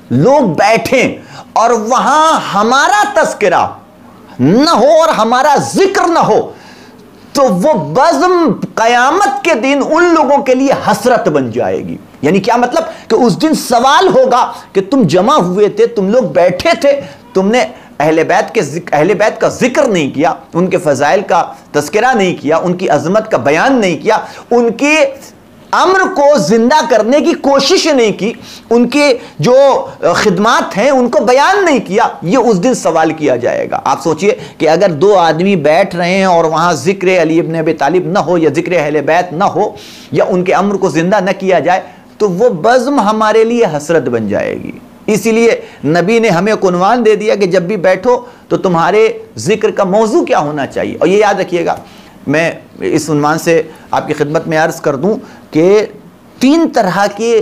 لوگ بیٹھیں اور وہاں ہمارا تذکرہ نہ ہو اور ہمارا ذکر نہ ہو تو وہ بزم قیامت کے دن ان لوگوں کے لیے حسرت بن جائے گی. یعنی کیا مطلب کہ اس دن سوال ہوگا کہ تم جمع ہوئے تھے, تم لوگ بیٹھے تھے, تم نے اہل بیت کے اہل بیت کا ذکر نہیں کیا, ان کے فضائل کا تذکرہ نہیں کیا, ان کی عظمت کا بیان نہیں کیا, ان کے امر کو زندہ کرنے کی کوشش نہیں کی, ان کے جو خدمات ہیں ان کو بیان نہیں کیا. یہ اس دن سوال کیا جائے گا. آپ سوچئے کہ اگر دو آدمی بیٹھ رہے ہیں اور وہاں ذکر علی ابن ابی طالب نہ ہو یا ذکر اہل بیت نہ ہو یا ان کے امر کو زندہ نہ کیا جائے تو وہ بزم ہمارے لیے حسرت بن جائے گی. اسی لیے نبی نے ہمیں عنوان دے دیا کہ جب بھی بیٹھو تو تمہارے ذکر کا موضوع کیا ہونا چاہیے. اور یہ یاد رکھیے گا, میں اس عنوان سے آپ کی خدمت میں عرض کر دوں کہ تین طرح کے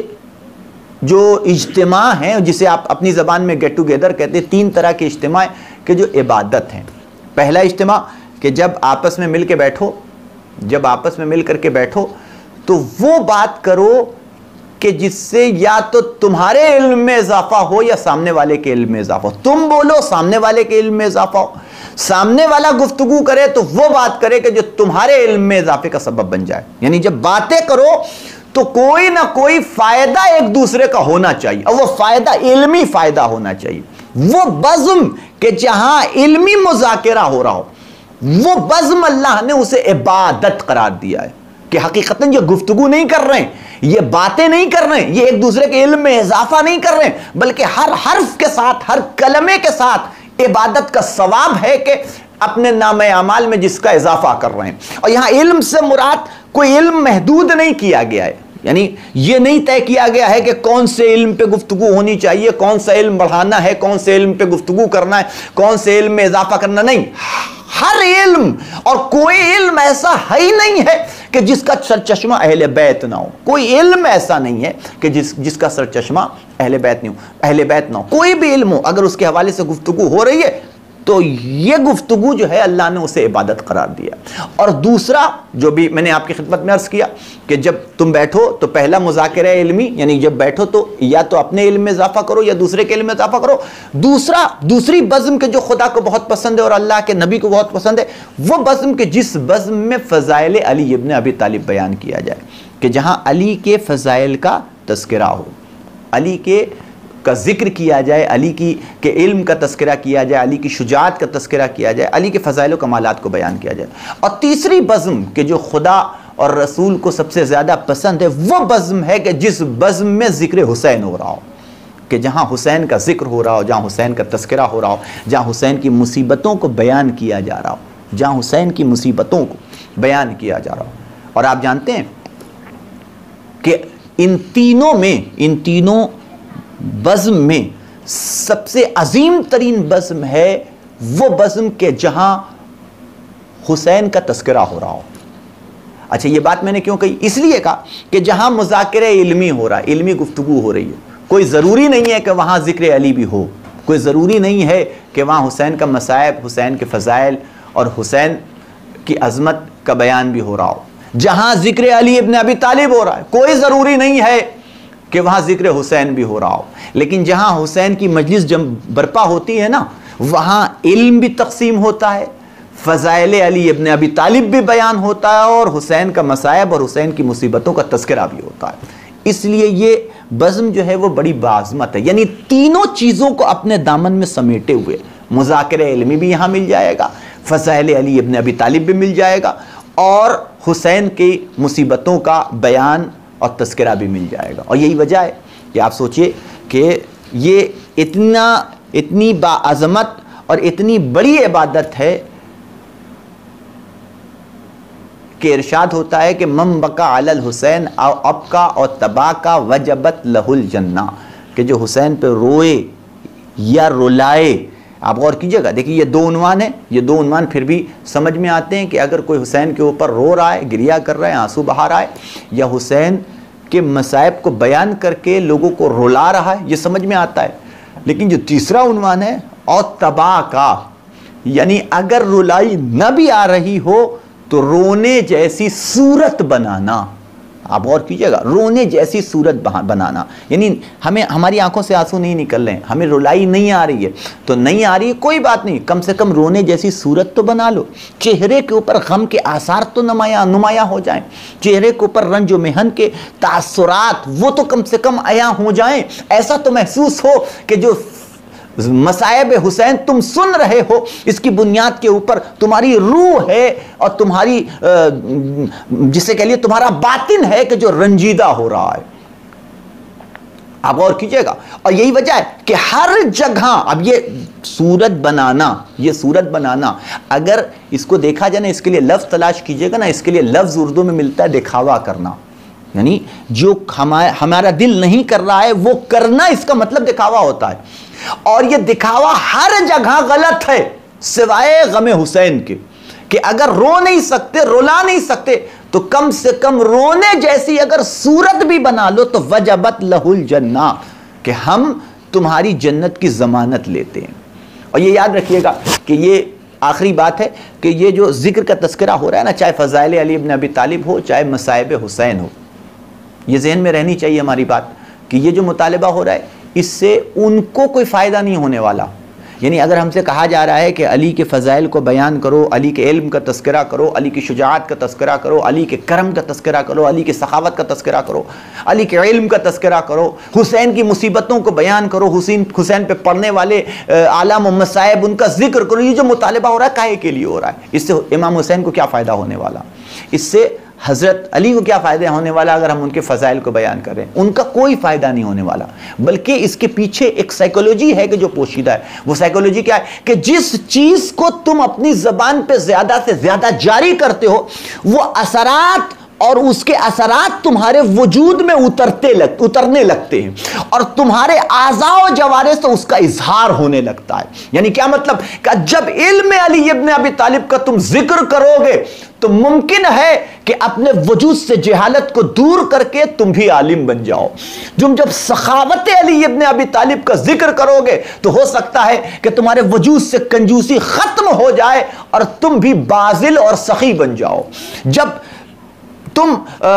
جو اجتماع ہیں جسے آپ اپنی زبان میں گیٹ ٹوگیدر کہتے ہیں, تین طرح کے اجتماع کہ جو عبادت ہیں. پہلا اجتماع کہ جب آپس میں مل کے بیٹھو جب آپس میں مل کر کے بیٹھو تو وہ بات کرو کہ جس سے یا تو تمہارے علم میں اضافہ ہو یا سامنے والے کے علم میں اضافہ ہو. تم بولو, سامنے والے کے علم میں اضافہ ہو. سامنے والا گفتگو کرے تو وہ بات کرے کہ جو تمہارے علم میں اضافے کا سبب بن جائے. یعنی جب باتیں کرو تو کوئی نہ کوئی فائدہ ایک دوسرے کا ہونا چاہیے, اور وہ فائدہ علمی فائدہ ہونا چاہیے. وہ بزم کہ جہاں علمی مذاکرہ ہو رہا ہو, وہ بزم اللہ نے اسے عبادت قرار دیا ہے کہ حقیقتاً یہ گفتگو نہیں کر رہے ہیں, یہ باتیں نہیں کر رہے ہیں, یہ ایک دوسرے کے علم میں اضافہ نہیں کر رہے ہیں, بلکہ ہر حرف کے ساتھ, ہر کلمے کے ساتھ عبادت کا ثواب ہے کہ اپنے نام اعمال میں جس کا اضافہ کر رہے ہیں. اور یہاں علم سے مراد کوئی علم محدود نہیں کیا گیا ہے. یعنی یہ نہیں طے کیا گیا ہے کہ کون سے علم پہ گفتگو ہونی چاہیے, کون سا علم بڑھانا ہے, کون سے علم پہ گفتگو کرنا ہے, کون سے علم میں اضافہ کرنا. نہیں, ہر علم, اور کوئی علم ایسا ہے ہی نہیں ہے کہ جس کا سرچشمہ اہل بیت نہ ہو. کوئی علم ایسا نہیں ہے کہ جس جس کا سرچشمہ اہل بیت نہیں ہو, اہل بیت نہ ہو. کوئی بھی علم ہو, اگر اس کے حوالے سے گفتگو ہو رہی ہے تو یہ گفتگو جو ہے اللہ نے اسے عبادت قرار دیا. اور دوسرا جو بھی میں نے آپ کی خدمت میں عرض کیا کہ جب تم بیٹھو تو پہلا مذاکرہ علمی, یعنی جب بیٹھو تو یا تو اپنے علم میں اضافہ کرو یا دوسرے کے علم میں اضافہ کرو. دوسرا دوسری بزم کے جو خدا کو بہت پسند ہے اور اللہ کے نبی کو بہت پسند ہے, وہ بزم کے جس بزم میں فضائل علی ابن ابی طالب بیان کیا جائے, کہ جہاں علی کے فضائل کا تذکرہ ہو, علی کے کا ذکر کیا جائے, علی کی کے علم کا تذکرہ کیا جائے, علی کی شجاعت کا تذکرہ کیا جائے, علی کے فضائل و کمالات کو بیان کیا جائے. اور تیسری بزم کہ جو خدا اور رسول کو سب سے زیادہ پسند ہے, وہ بزم ہے کہ جس بزم میں ذکر حسین ہو رہا ہو, کہ جہاں حسین کا ذکر ہو رہا ہو, جہاں حسین کا تذکرہ ہو رہا ہو, جہاں حسین کی مصیبتوں کو بیان کیا جا رہا ہو, جہاں حسین کی مصیبتوں کو بیان کیا جا رہا ہو. اور آپ جانتے ہیں کہ ان تینوں میں ان تینوں بزم میں سب سے عظیم ترین بزم ہے وہ بزم کہ جہاں حسین کا تذکرہ ہو رہا ہو. اچھا, یہ بات میں نے کیوں کہی؟ اس لیے کہا کہ جہاں مذاکرہ علمی ہو رہا ہے, علمی گفتگو ہو رہی ہے, کوئی ضروری نہیں ہے کہ وہاں ذکر علی بھی ہو, کوئی ضروری نہیں ہے کہ وہاں حسین کا مصائب, حسین کے فضائل اور حسین کی عظمت کا بیان بھی ہو رہا ہو. جہاں ذکر علی ابن ابی طالب ہو رہا ہے, کوئی ضروری نہیں ہے کہ وہاں ذکر حسین بھی ہو رہا ہو. لیکن جہاں حسین کی مجلس جب برپا ہوتی ہے نا, وہاں علم بھی تقسیم ہوتا ہے, فضائل علی ابن ابی طالب بھی بیان ہوتا ہے, اور حسین کا مصائب اور حسین کی مصیبتوں کا تذکرہ بھی ہوتا ہے. اس لیے یہ بزم جو ہے وہ بڑی باعظمت ہے. یعنی تینوں چیزوں کو اپنے دامن میں سمیٹے ہوئے, مذاکرہ علمی بھی یہاں مل جائے گا, فضائل علی ابن ابی طالب بھی مل جائے گا, اور حسین کی مصیبتوں کا بیان اور تذکرہ بھی مل جائے گا. اور یہی وجہ ہے کہ آپ سوچئے کہ یہ اتنا اتنی باعظمت اور اتنی بڑی عبادت ہے کہ ارشاد ہوتا ہے کہ من بکا علی الحسین او ابکا اور تباکا وجبت لہ الجنہ, کہ جو حسین پہ روئے یا رلائے. آپ غور کیجئے گا, دیکھیے یہ دو عنوان ہیں, یہ دو عنوان پھر بھی سمجھ میں آتے ہیں کہ اگر کوئی حسین کے اوپر رو رہا ہے, گریہ کر رہا ہے, آنسو بہا رہا ہے, یا حسین کے مصائب کو بیان کر کے لوگوں کو رلا رہا ہے, یہ سمجھ میں آتا ہے. لیکن جو تیسرا عنوان ہے اور تباہ کا, یعنی اگر رلائی نہ بھی آ رہی ہو تو رونے جیسی صورت بنانا, آپ غور کیجئے گا، رونے جیسی صورت بنانا، یعنی ہمیں ہماری آنکھوں سے آنسو نہیں نکل رہے ہیں، ہمیں رلائی نہیں آ رہی ہے تو نہیں آ رہی ہے کوئی بات نہیں، کم سے کم رونے جیسی صورت تو بنا لو، چہرے کے اوپر غم کے آثار تو نمایاں نمایاں ہو جائیں، چہرے کے اوپر رنج و محن کے تاثرات وہ تو کم سے کم عیاں ہو جائیں، ایسا تو محسوس ہو کہ جو مصائب حسین تم سن رہے ہو اس کی بنیاد کے اوپر تمہاری روح ہے اور تمہاری جسے کہہ لیے تمہارا باطن ہے کہ جو رنجیدہ ہو رہا ہے۔ آپ غور کیجئے گا، اور یہی وجہ ہے کہ ہر جگہ اب یہ صورت بنانا یہ صورت بنانا اگر اس کو دیکھا جائے نا، اس کے لیے لفظ تلاش کیجئے گا نا، اس کے لیے لفظ اردو میں ملتا ہے دکھاوا کرنا، یعنی جو ہمارا دل نہیں کر رہا ہے وہ کرنا، اس کا مطلب دکھاوا ہوتا ہے، اور یہ دکھاوا ہر جگہ غلط ہے سوائے غم حسین کے، کہ اگر رو نہیں سکتے رلا نہیں سکتے تو کم سے کم رونے جیسی اگر صورت بھی بنا لو تو وجبت لہ الجنہ، کہ ہم تمہاری جنت کی ضمانت لیتے ہیں۔ اور یہ یاد رکھیے گا کہ یہ آخری بات ہے کہ یہ جو ذکر کا تذکرہ ہو رہا ہے نا، چاہے فضائل علی ابن ابی طالب ہو چاہے مصائب حسین ہو، یہ ذہن میں رہنی چاہیے ہماری بات کہ یہ جو مطالبہ ہو رہا ہے اس سے ان کو کوئی فائدہ نہیں ہونے والا، یعنی اگر ہم سے کہا جا رہا ہے کہ علی کے فضائل کو بیان کرو، علی کے علم کا تذکرہ کرو، علی کی شجاعت کا تذکرہ کرو، علی کے کرم کا تذکرہ کرو، علی کی سخاوت کا تذکرہ کرو، علی کے علم کا تذکرہ کرو، حسین کی مصیبتوں کو بیان کرو، حسین حسین پہ پڑھنے والے آلام و مصائب ان کا ذکر کرو، یہ جو مطالبہ ہو رہا ہے کاہے کے لیے ہو رہا ہے؟ اس سے امام حسین کو کیا فائدہ ہونے والا؟ اس سے حضرت علی کو کیا فائدہ ہونے والا اگر ہم ان کے فضائل کو بیان کریں؟ ان کا کوئی فائدہ نہیں ہونے والا، بلکہ اس کے پیچھے ایک سائیکولوجی ہے کہ جو پوشیدہ ہے۔ وہ سائیکولوجی کیا ہے کہ جس چیز کو تم اپنی زبان پہ زیادہ سے زیادہ جاری کرتے ہو وہ اثرات اور اس کے اثرات تمہارے وجود میں اترتے لگ اترنے لگتے ہیں اور تمہارے اعضاء و جوارح سے اس کا اظہار ہونے لگتا ہے۔ یعنی کیا مطلب کہ جب علم علی ابن ابی طالب کا تم ذکر کرو گے تو ممکن ہے کہ اپنے وجود سے جہالت کو دور کر کے تم بھی عالم بن جاؤ۔ تم جب سخاوت علی ابن ابی طالب کا ذکر کرو گے تو ہو سکتا ہے کہ تمہارے وجود سے کنجوسی ختم ہو جائے اور تم بھی باذل اور سخی بن جاؤ۔ جب تم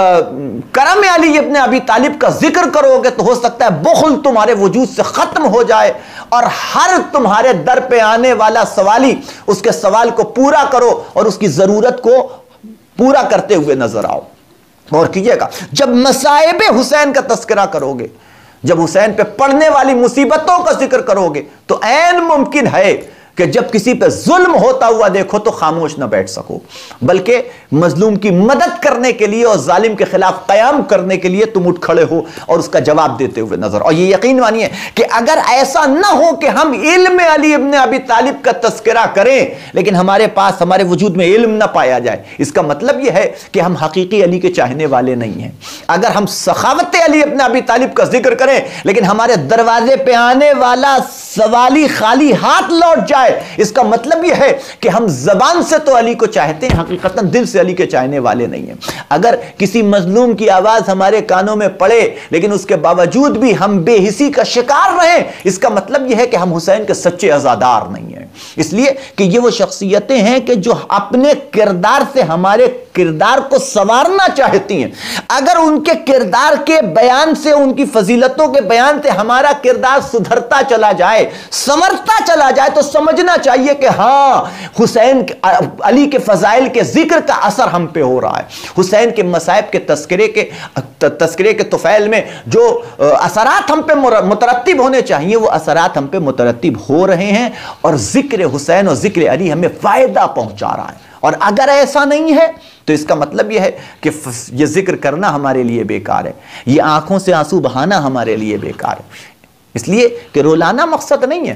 کرم علی ابن ابی طالب کا ذکر کرو گے تو ہو سکتا ہے بخل تمہارے وجود سے ختم ہو جائے اور ہر تمہارے در پہ آنے والا سوالی اس کے سوال کو پورا کرو اور اس کی ضرورت کو پورا کرتے ہوئے نظر آؤ۔ اور کیجئے گا جب مصائب حسین کا تذکرہ کرو گے، جب حسین پہ پڑنے والی مصیبتوں کا ذکر کرو گے تو عین ممکن ہے کہ جب کسی پہ ظلم ہوتا ہوا دیکھو تو خاموش نہ بیٹھ سکو، بلکہ مظلوم کی مدد کرنے کے لیے اور ظالم کے خلاف قیام کرنے کے لیے تم اٹھ کھڑے ہو اور اس کا جواب دیتے ہوئے نظر۔ اور یہ یقین مانیے کہ اگر ایسا نہ ہو کہ ہم علم علی ابن ابی طالب کا تذکرہ کریں لیکن ہمارے پاس ہمارے وجود میں علم نہ پایا جائے، اس کا مطلب یہ ہے کہ ہم حقیقی علی کے چاہنے والے نہیں ہیں۔ اگر ہم سخاوت علی ابن ابی طالب کا ذکر کریں لیکن ہمارے دروازے پہ آنے والا سوالی خالی ہاتھ لوٹ جائے، اس کا مطلب یہ ہے کہ ہم زبان سے تو علی کو چاہتے ہیں، حقیقتاً دل سے علی کے چاہنے والے نہیں ہیں۔ اگر کسی مظلوم کی آواز ہمارے کانوں میں پڑے لیکن اس کے باوجود بھی ہم بے حسی کا شکار رہیں، اس کا مطلب یہ ہے کہ ہم حسین کے سچے عزادار نہیں ہیں، اس لیے کہ یہ وہ شخصیتیں ہیں کہ جو اپنے کردار سے ہمارے کردار کو سنوارنا چاہتی ہیں۔ اگر ان کے کردار کے بیان سے، ان کی فضیلتوں کے بیان سے ہمارا کردار سدھرتا چلا جائے، سنورتا چلا جائے تو سمجھنا چاہیے کہ ہاں حسین علی کے فضائل کے ذکر کا اثر ہم پہ ہو رہا ہے، حسین کے مصائب کے تذکرے کے تذکرے کے طفیل میں جو اثرات ہم پہ مترتب ہونے چاہیے وہ اثرات ہم پہ مترتب ہو رہے ہیں اور ذکر حسین اور ذکر علی ہمیں فائدہ پہنچا رہا ہے۔ اور اگر ایسا نہیں ہے تو اس کا مطلب یہ ہے کہ یہ ذکر کرنا ہمارے لیے بیکار ہے، یہ آنکھوں سے آنسو بہانا ہمارے لیے بیکار ہے، اس لیے کہ رولانا مقصد نہیں ہے،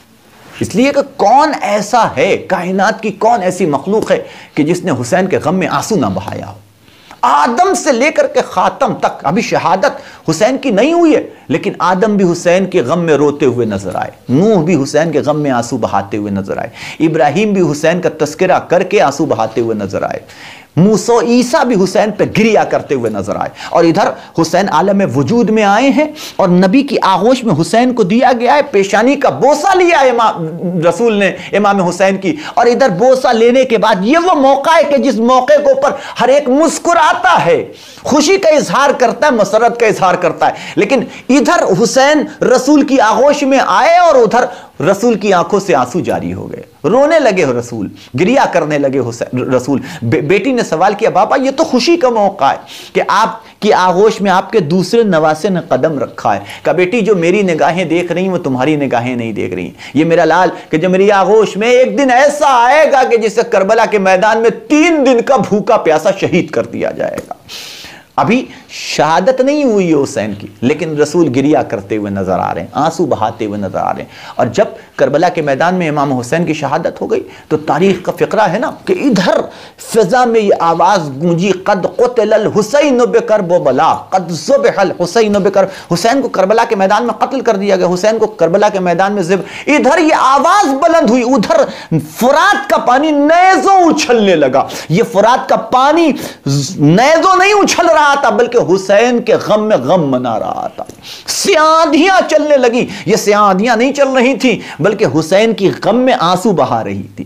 اس لیے کہ کون ایسا ہے، کائنات کی کون ایسی مخلوق ہے کہ جس نے حسین کے غم میں آنسو نہ بہایا ہو؟ آدم سے لے کر کے خاتم تک، ابھی شہادت حسین کی نہیں ہوئی ہے لیکن آدم بھی حسین کے غم میں روتے ہوئے نظر آئے، نوح بھی حسین کے غم میں آنسو بہاتے ہوئے نظر آئے، ابراہیم بھی حسین کا تذکرہ کر کے آنسو بہاتے ہوئے نظر آئے، موسیٰ عیسیٰ بھی حسین پہ گریا کرتے ہوئے نظر آئے، اور ادھر حسین عالم وجود میں آئے ہیں اور نبی کی آغوش میں حسین کو دیا گیا ہے، پیشانی کا بوسہ لیا امام رسول نے امام حسین کی، اور ادھر بوسہ لینے کے بعد یہ وہ موقع ہے کہ جس موقع کے اوپر ہر ایک مسکراتا ہے، خوشی کا اظہار کرتا ہے، مسرت کا اظہار کرتا ہے، لیکن ادھر حسین رسول کی آغوش میں آئے اور ادھر رسول کی آنکھوں سے آنسو جاری ہو گئے، رونے لگے رسول، گریا کرنے لگے حسین رسول۔ بیٹی نے سوال کیا بابا یہ تو خوشی کا موقع ہے کہ آپ کی آغوش میں آپ کے دوسرے نواسے نے قدم رکھا ہے، کہا بیٹی جو میری نگاہیں دیکھ رہی ہیں وہ تمہاری نگاہیں نہیں دیکھ رہی ہیں، یہ میرا لال کہ جو میری آغوش میں ایک دن ایسا آئے گا کہ جسے کربلا کے میدان میں تین دن کا بھوکا پیاسا شہید کر دیا جائے گا۔ ابھی شہادت نہیں ہوئی ہے حسین کی، لیکن رسول گریا کرتے ہوئے نظر آ رہے ہیں، آنسو بہاتے ہوئے نظر آ رہے ہیں، اور جب کربلا کے میدان میں امام حسین کی شہادت ہو گئی تو تاریخ کا فقرہ ہے نا کہ ادھر فضا میں یہ آواز گونجی، قد قتل الحسین بکرب و بلا، قد ذبح الحسین بکرب، حسین کو کربلا کے میدان میں قتل کر دیا گیا، حسین کو کربلا کے میدان میں ذبح، ادھر یہ آواز بلند ہوئی، ادھر فرات کا پانی نیزوں اچھلنے لگا، یہ فرات کا پانی نیزوں نہیں اچھل رہا تھا بلکہ حسین کے غم میں غم منا رہا تھا، سیاندیاں چلنے لگی، یہ سیاندیاں نہیں چل رہی تھی بلکہ حسین کی غم میں آنسو بہا رہی تھی۔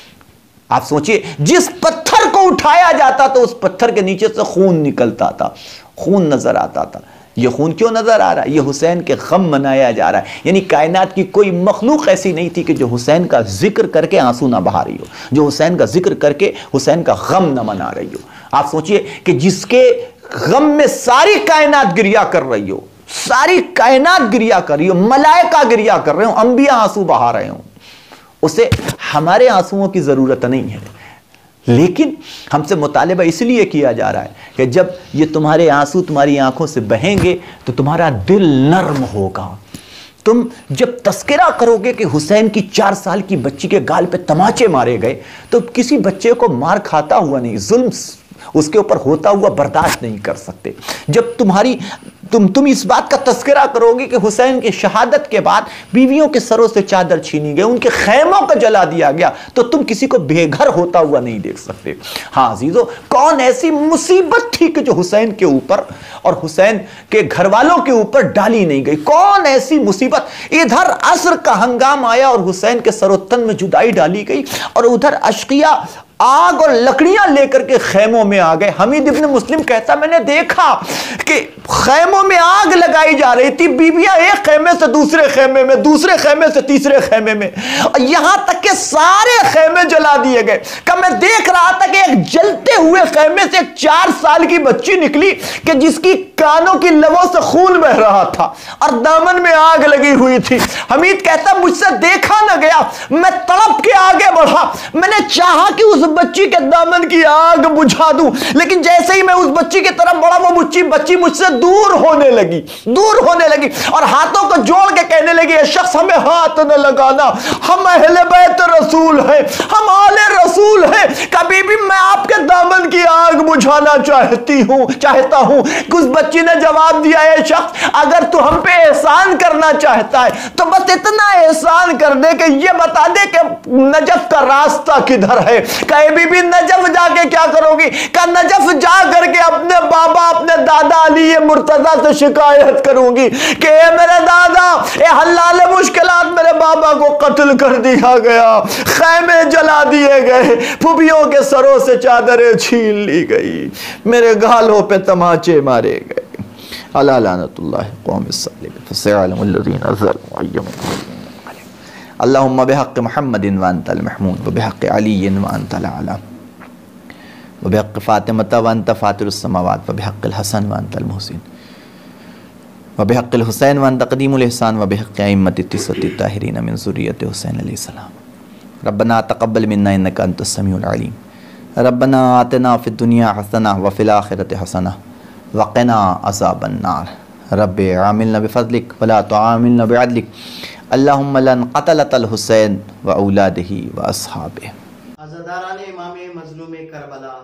آپ سوچئے جس پتھر کو اٹھایا جاتا تو اس پتھر کے نیچے سے خون نکلتا تھا، خون نظر آتا تھا، یہ خون کیوں نظر آ رہا ہے؟ یہ حسین کے غم منایا جا رہا ہے، یعنی کائنات کی کوئی مخلوق ایسی نہیں تھی کہ جو حسین کا ذکر کر کے آنسو نہ بہا رہی ہو، جو حسین کا ذکر کر کے حسین کا غم نہ منا رہی ہو۔ آپ سوچئے کہ جس کے غم میں ساری کائنات گریا کر رہی ہو، ساری کائنات گریا کر رہی ہو، ملائکہ گریا کر رہے ہوں، انبیاء آنسو بہا رہے ہوں، اسے ہمارے آنسوؤں کی ضرورت نہیں ہے، لیکن ہم سے مطالبہ اس لیے کیا جا رہا ہے کہ جب یہ تمہارے آنسو تمہاری آنکھوں سے بہیں گے تو تمہارا دل نرم ہوگا، تم جب تذکرہ کرو گے کہ حسین کی چار سال کی بچی کے گال پہ تماچے مارے گئے تو کسی بچے کو مار کھاتا ہوا نہیں، ظلم اس کے اوپر ہوتا ہوا برداشت نہیں کر سکتے، جب تمہاری تم تم اس بات کا تذکرہ کرو گے کہ حسین کی شہادت کے بعد بیویوں کے سروں سے چادر چھینی گئی، ان کے خیموں کو جلا دیا گیا، تو تم کسی کو بے گھر ہوتا ہوا نہیں دیکھ سکتے۔ ہاں عزیزو، کون ایسی مصیبت تھی کہ جو حسین کے اوپر اور حسین کے گھر والوں کے اوپر ڈالی نہیں گئی؟ کون ایسی مصیبت؟ ادھر عصر کا ہنگام آیا اور حسین کے سر و تن میں جدائی ڈالی گئی، اور ادھر اشقیاء آگ اور لکڑیاں لے کر کے خیموں میں آ گئے۔ حمید ابن مسلم کہتا میں نے دیکھا کہ خیموں میں آگ لگائی جا رہی تھی، بیویاں ایک خیمے سے دوسرے خیمے میں، دوسرے خیمے سے تیسرے خیمے میں، اور یہاں تک کہ سارے خیمے جلا دیے گئے۔ کہ میں دیکھ رہا تھا کہ ایک جلتے ہوئے خیمے سے ایک چار سال کی بچی نکلی کہ جس کی کانوں کی لبوں سے خون بہ رہا تھا اور دامن میں آگ لگی ہوئی تھی۔ حمید کہتا مجھ سے دیکھا نہ گیا، میں تڑپ کے آگے بڑھا، میں نے چاہا کہ اس بچی کے دامن کی آگ بجھا دوں، لیکن جیسے ہی میں اس بچی کی طرف بڑھا وہ بچی بچی مجھ سے دور ہونے لگی دور ہونے لگی اور ہاتھوں کو جوڑ کے کہنے لگی اے شخص ہمیں ہاتھ نہ لگانا، ہم اہل بیت رسول ہیں، ہم آل رسول ہیں، کبھی بھی میں آپ کے دامن کی آگ بجھانا چاہتی ہوں چاہتا ہوں۔ اس بچی نے جواب دیا اے شخص اگر تو ہم پہ احسان کرنا چاہتا ہے تو بس اتنا احسان کر دے کہ یہ بتا دے کہ نجف کا راستہ کدھر ہے۔ کہ بی بی نجف جا کے کیا کرو گی؟ کہ نجف جا کر کے اپنے بابا اپنے دادا علی مرتضیٰ سے شکایت کروں گی کہ اے میرے دادا، اے حلال مشکلات، میرے بابا کو قتل کر دیا گیا، خیمے جلا دیے گئے، پھوپھیوں کے سروں سے چادریں چھین لی گئی، میرے گالوں پہ تماچے مارے گئے۔ الا لعنت اللہ قوم الظالمین فسيعلم الذين ظلموا أي منقلب اللهم بحق محمد وانت المحمود وبحق علي وانت الاعلى وبحق فاطمة وانت فاطر السماوات وبحق الحسن وانت المحسن وبحق الحسين وانت قديم الاحسان وبحق ائمة التسعة الطاهرين من ذرية حسين عليه السلام ربنا تقبل منا انك انت السميع العليم ربنا آتنا في الدنيا حسنة وفي الآخرة حسنة وقنا عذاب النار رب عاملنا بفضلك ولا تعاملنا بعدلك اللہم لن قتلت الحسین و اولادہ و اصحابہ۔ عزاداران امام مظلوم کربلا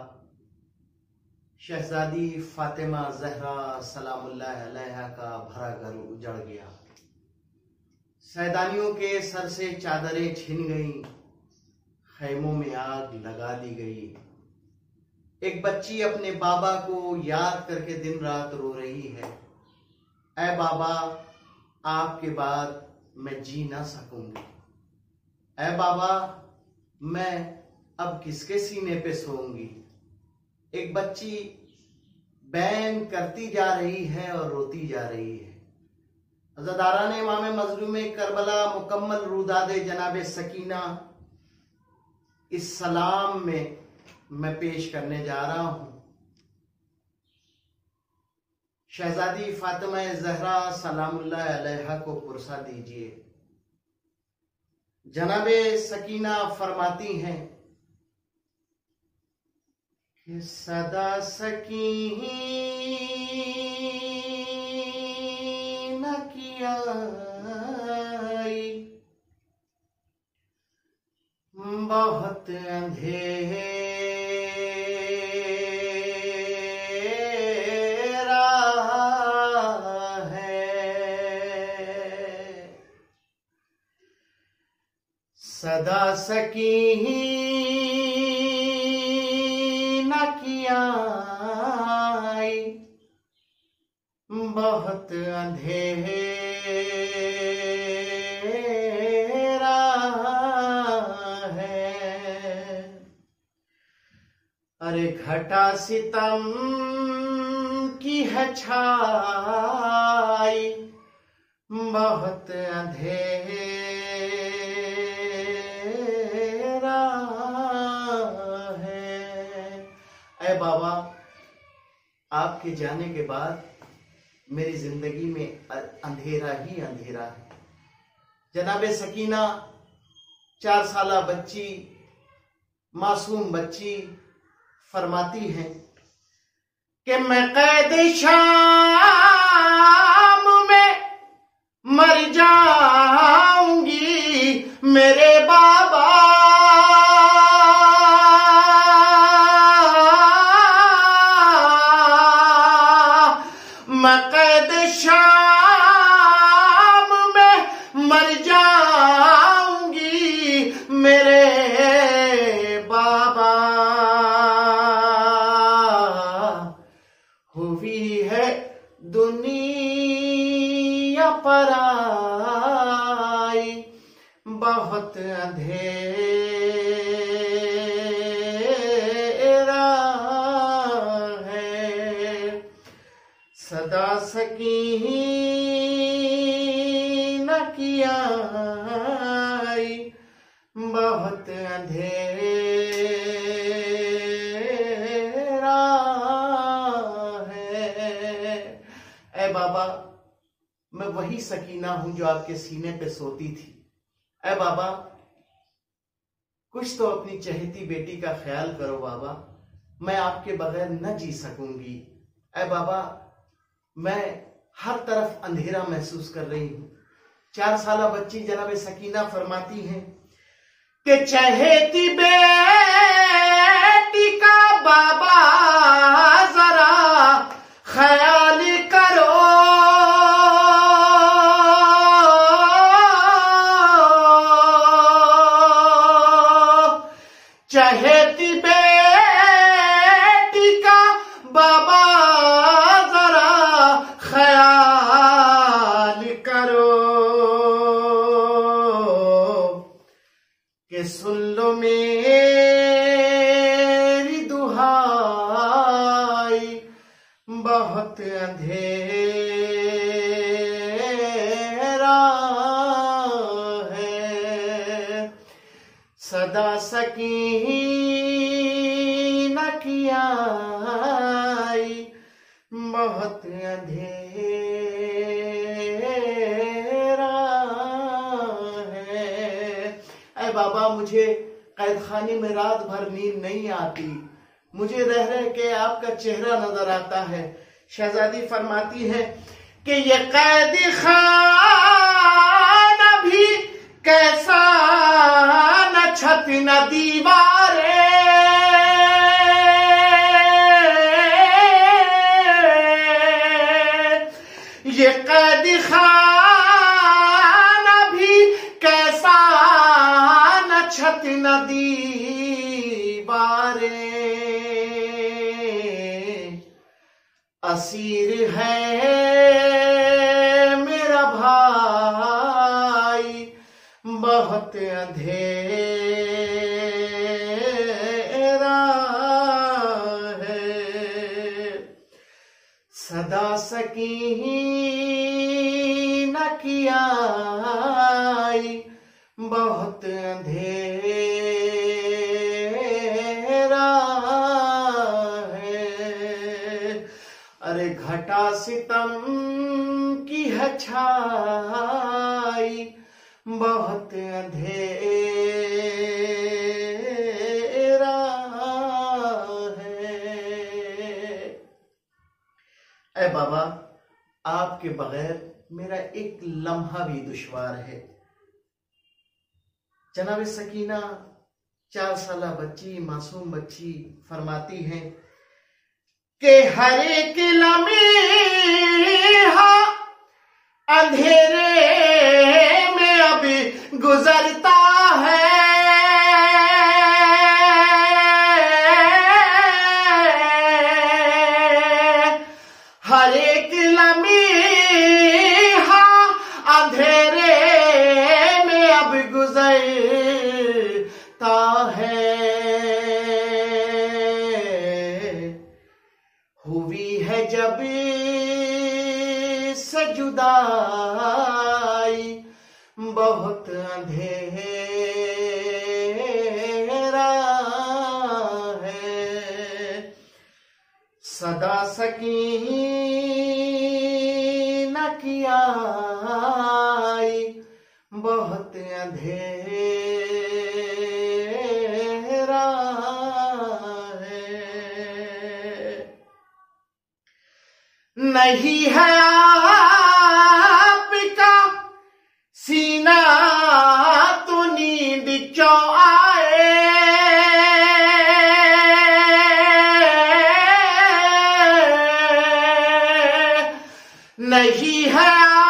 شہزادی فاطمہ زہرا سلام اللہ علیہا کا بھرا گھر اجڑ گیا، سیدانیوں کے سر سے چادریں چھن گئیں، خیموں میں آگ لگا دی گئی، ایک بچی اپنے بابا کو یاد کر کے دن رات رو رہی ہے، اے بابا آپ کے بعد میں جی نہ سکوں گی، اے بابا میں اب کس کے سینے پہ سوؤں گی۔ ایک بچی بین کرتی جا رہی ہے اور روتی جا رہی ہے۔ عزاداران امام مظلوم کربلا مکمل روداد جناب سکینہ اس سلام میں میں پیش کرنے جا رہا ہوں۔ شہزادی فاطمہ زہرا سلام اللہ علیہا کو پرسا دیجئے۔ جناب سکینہ فرماتی ہیں کہ صدا سکینہ کی آئی، بہت اندھیرا صدا سکینہ کی آئی، بہت اندھیرا ہے، ارے گھٹا ستم کی ہے چھائی، بہت اندھیرا اے بابا آپ کے جانے کے بعد میری زندگی میں اندھیرا ہی اندھیرا ہے۔ جناب سکینہ چار سالہ بچی، معصوم بچی فرماتی ہیں کہ میں قید شام میں مر جاؤں گی میرے بابا، میں قید شام میں مر جاؤں گی میرے بابا، ہوئی ہے دنیا پر آئی، بہت اندھیرا ہے، صدا سکینہ کی آئی، بہت اندھیرا ہے۔ اے بابا میں وہی سکینہ ہوں جو آپ کے سینے پہ سوتی تھی، اے بابا کچھ تو اپنی چہیتی بیٹی کا خیال کرو بابا، میں آپ کے بغیر نہ جی سکوں گی، اے بابا میں ہر طرف اندھیرا محسوس کر رہی ہوں۔ چار سالہ بچی جناب سکینہ فرماتی ہیں کہ چہیتی بیٹی کا بابا ذرا خیال کرو، چہیتی بیٹی کا بابا ذرا خیال کرو، کہ سن لو میری دہائی، بہت اندھیرا ہے، صدا سکینہ کی آئی، بہت اندھیرا ہے۔ اے بابا مجھے قید خانے میں رات بھر نیند نہیں آتی، مجھے رہ رہ کے آپ کا چہرہ نظر آتا ہے۔ شہزادی فرماتی ہے کہ یہ قید خانہ بھی کیسا، نہ چھت نہ دیواریں، یہ قید خانہ بھی کیسا، نہ چھت نہ دیواریں، असीर है मेरा भाई, बहुत अंधेरा है। सदा सकीना की आई, बहुत अंधेरा है। अरे घटा सितम की है छाई, बहुत अंधेरा है। ऐ बाबा, आपके बगैर मेरा एक लम्हा भी दुश्वार है। जनाब सकीना चार साल बच्ची, मासूम बच्ची, फरमाती हैं कि हर एक लम्हा अंधेरे में अभी गुजरता है। हर एक लम्हा अंधेरे में अब गुजरता है। हुई है जब से जुदाई, बहुत अंधेरा है। सदा सकीना की आई, बहुत अंधेरा है। नहीं है आपका सीना तो नींद क्यों आए। नहीं है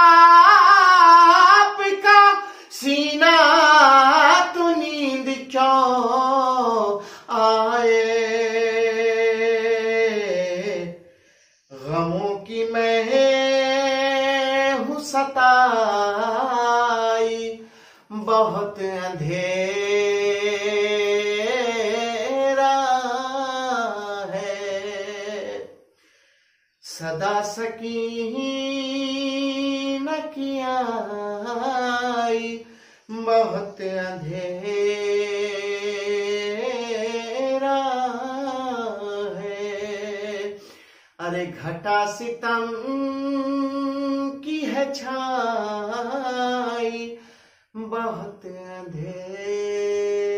आपका सीना तो नींद क्यों आए। गमों की मैं हूँ सताई, बहुत अंधेरा है। सदा सकीना की आई, बहुत अंधेरा है। अरे घटा सितम की है छाई, बहुत अंधेरा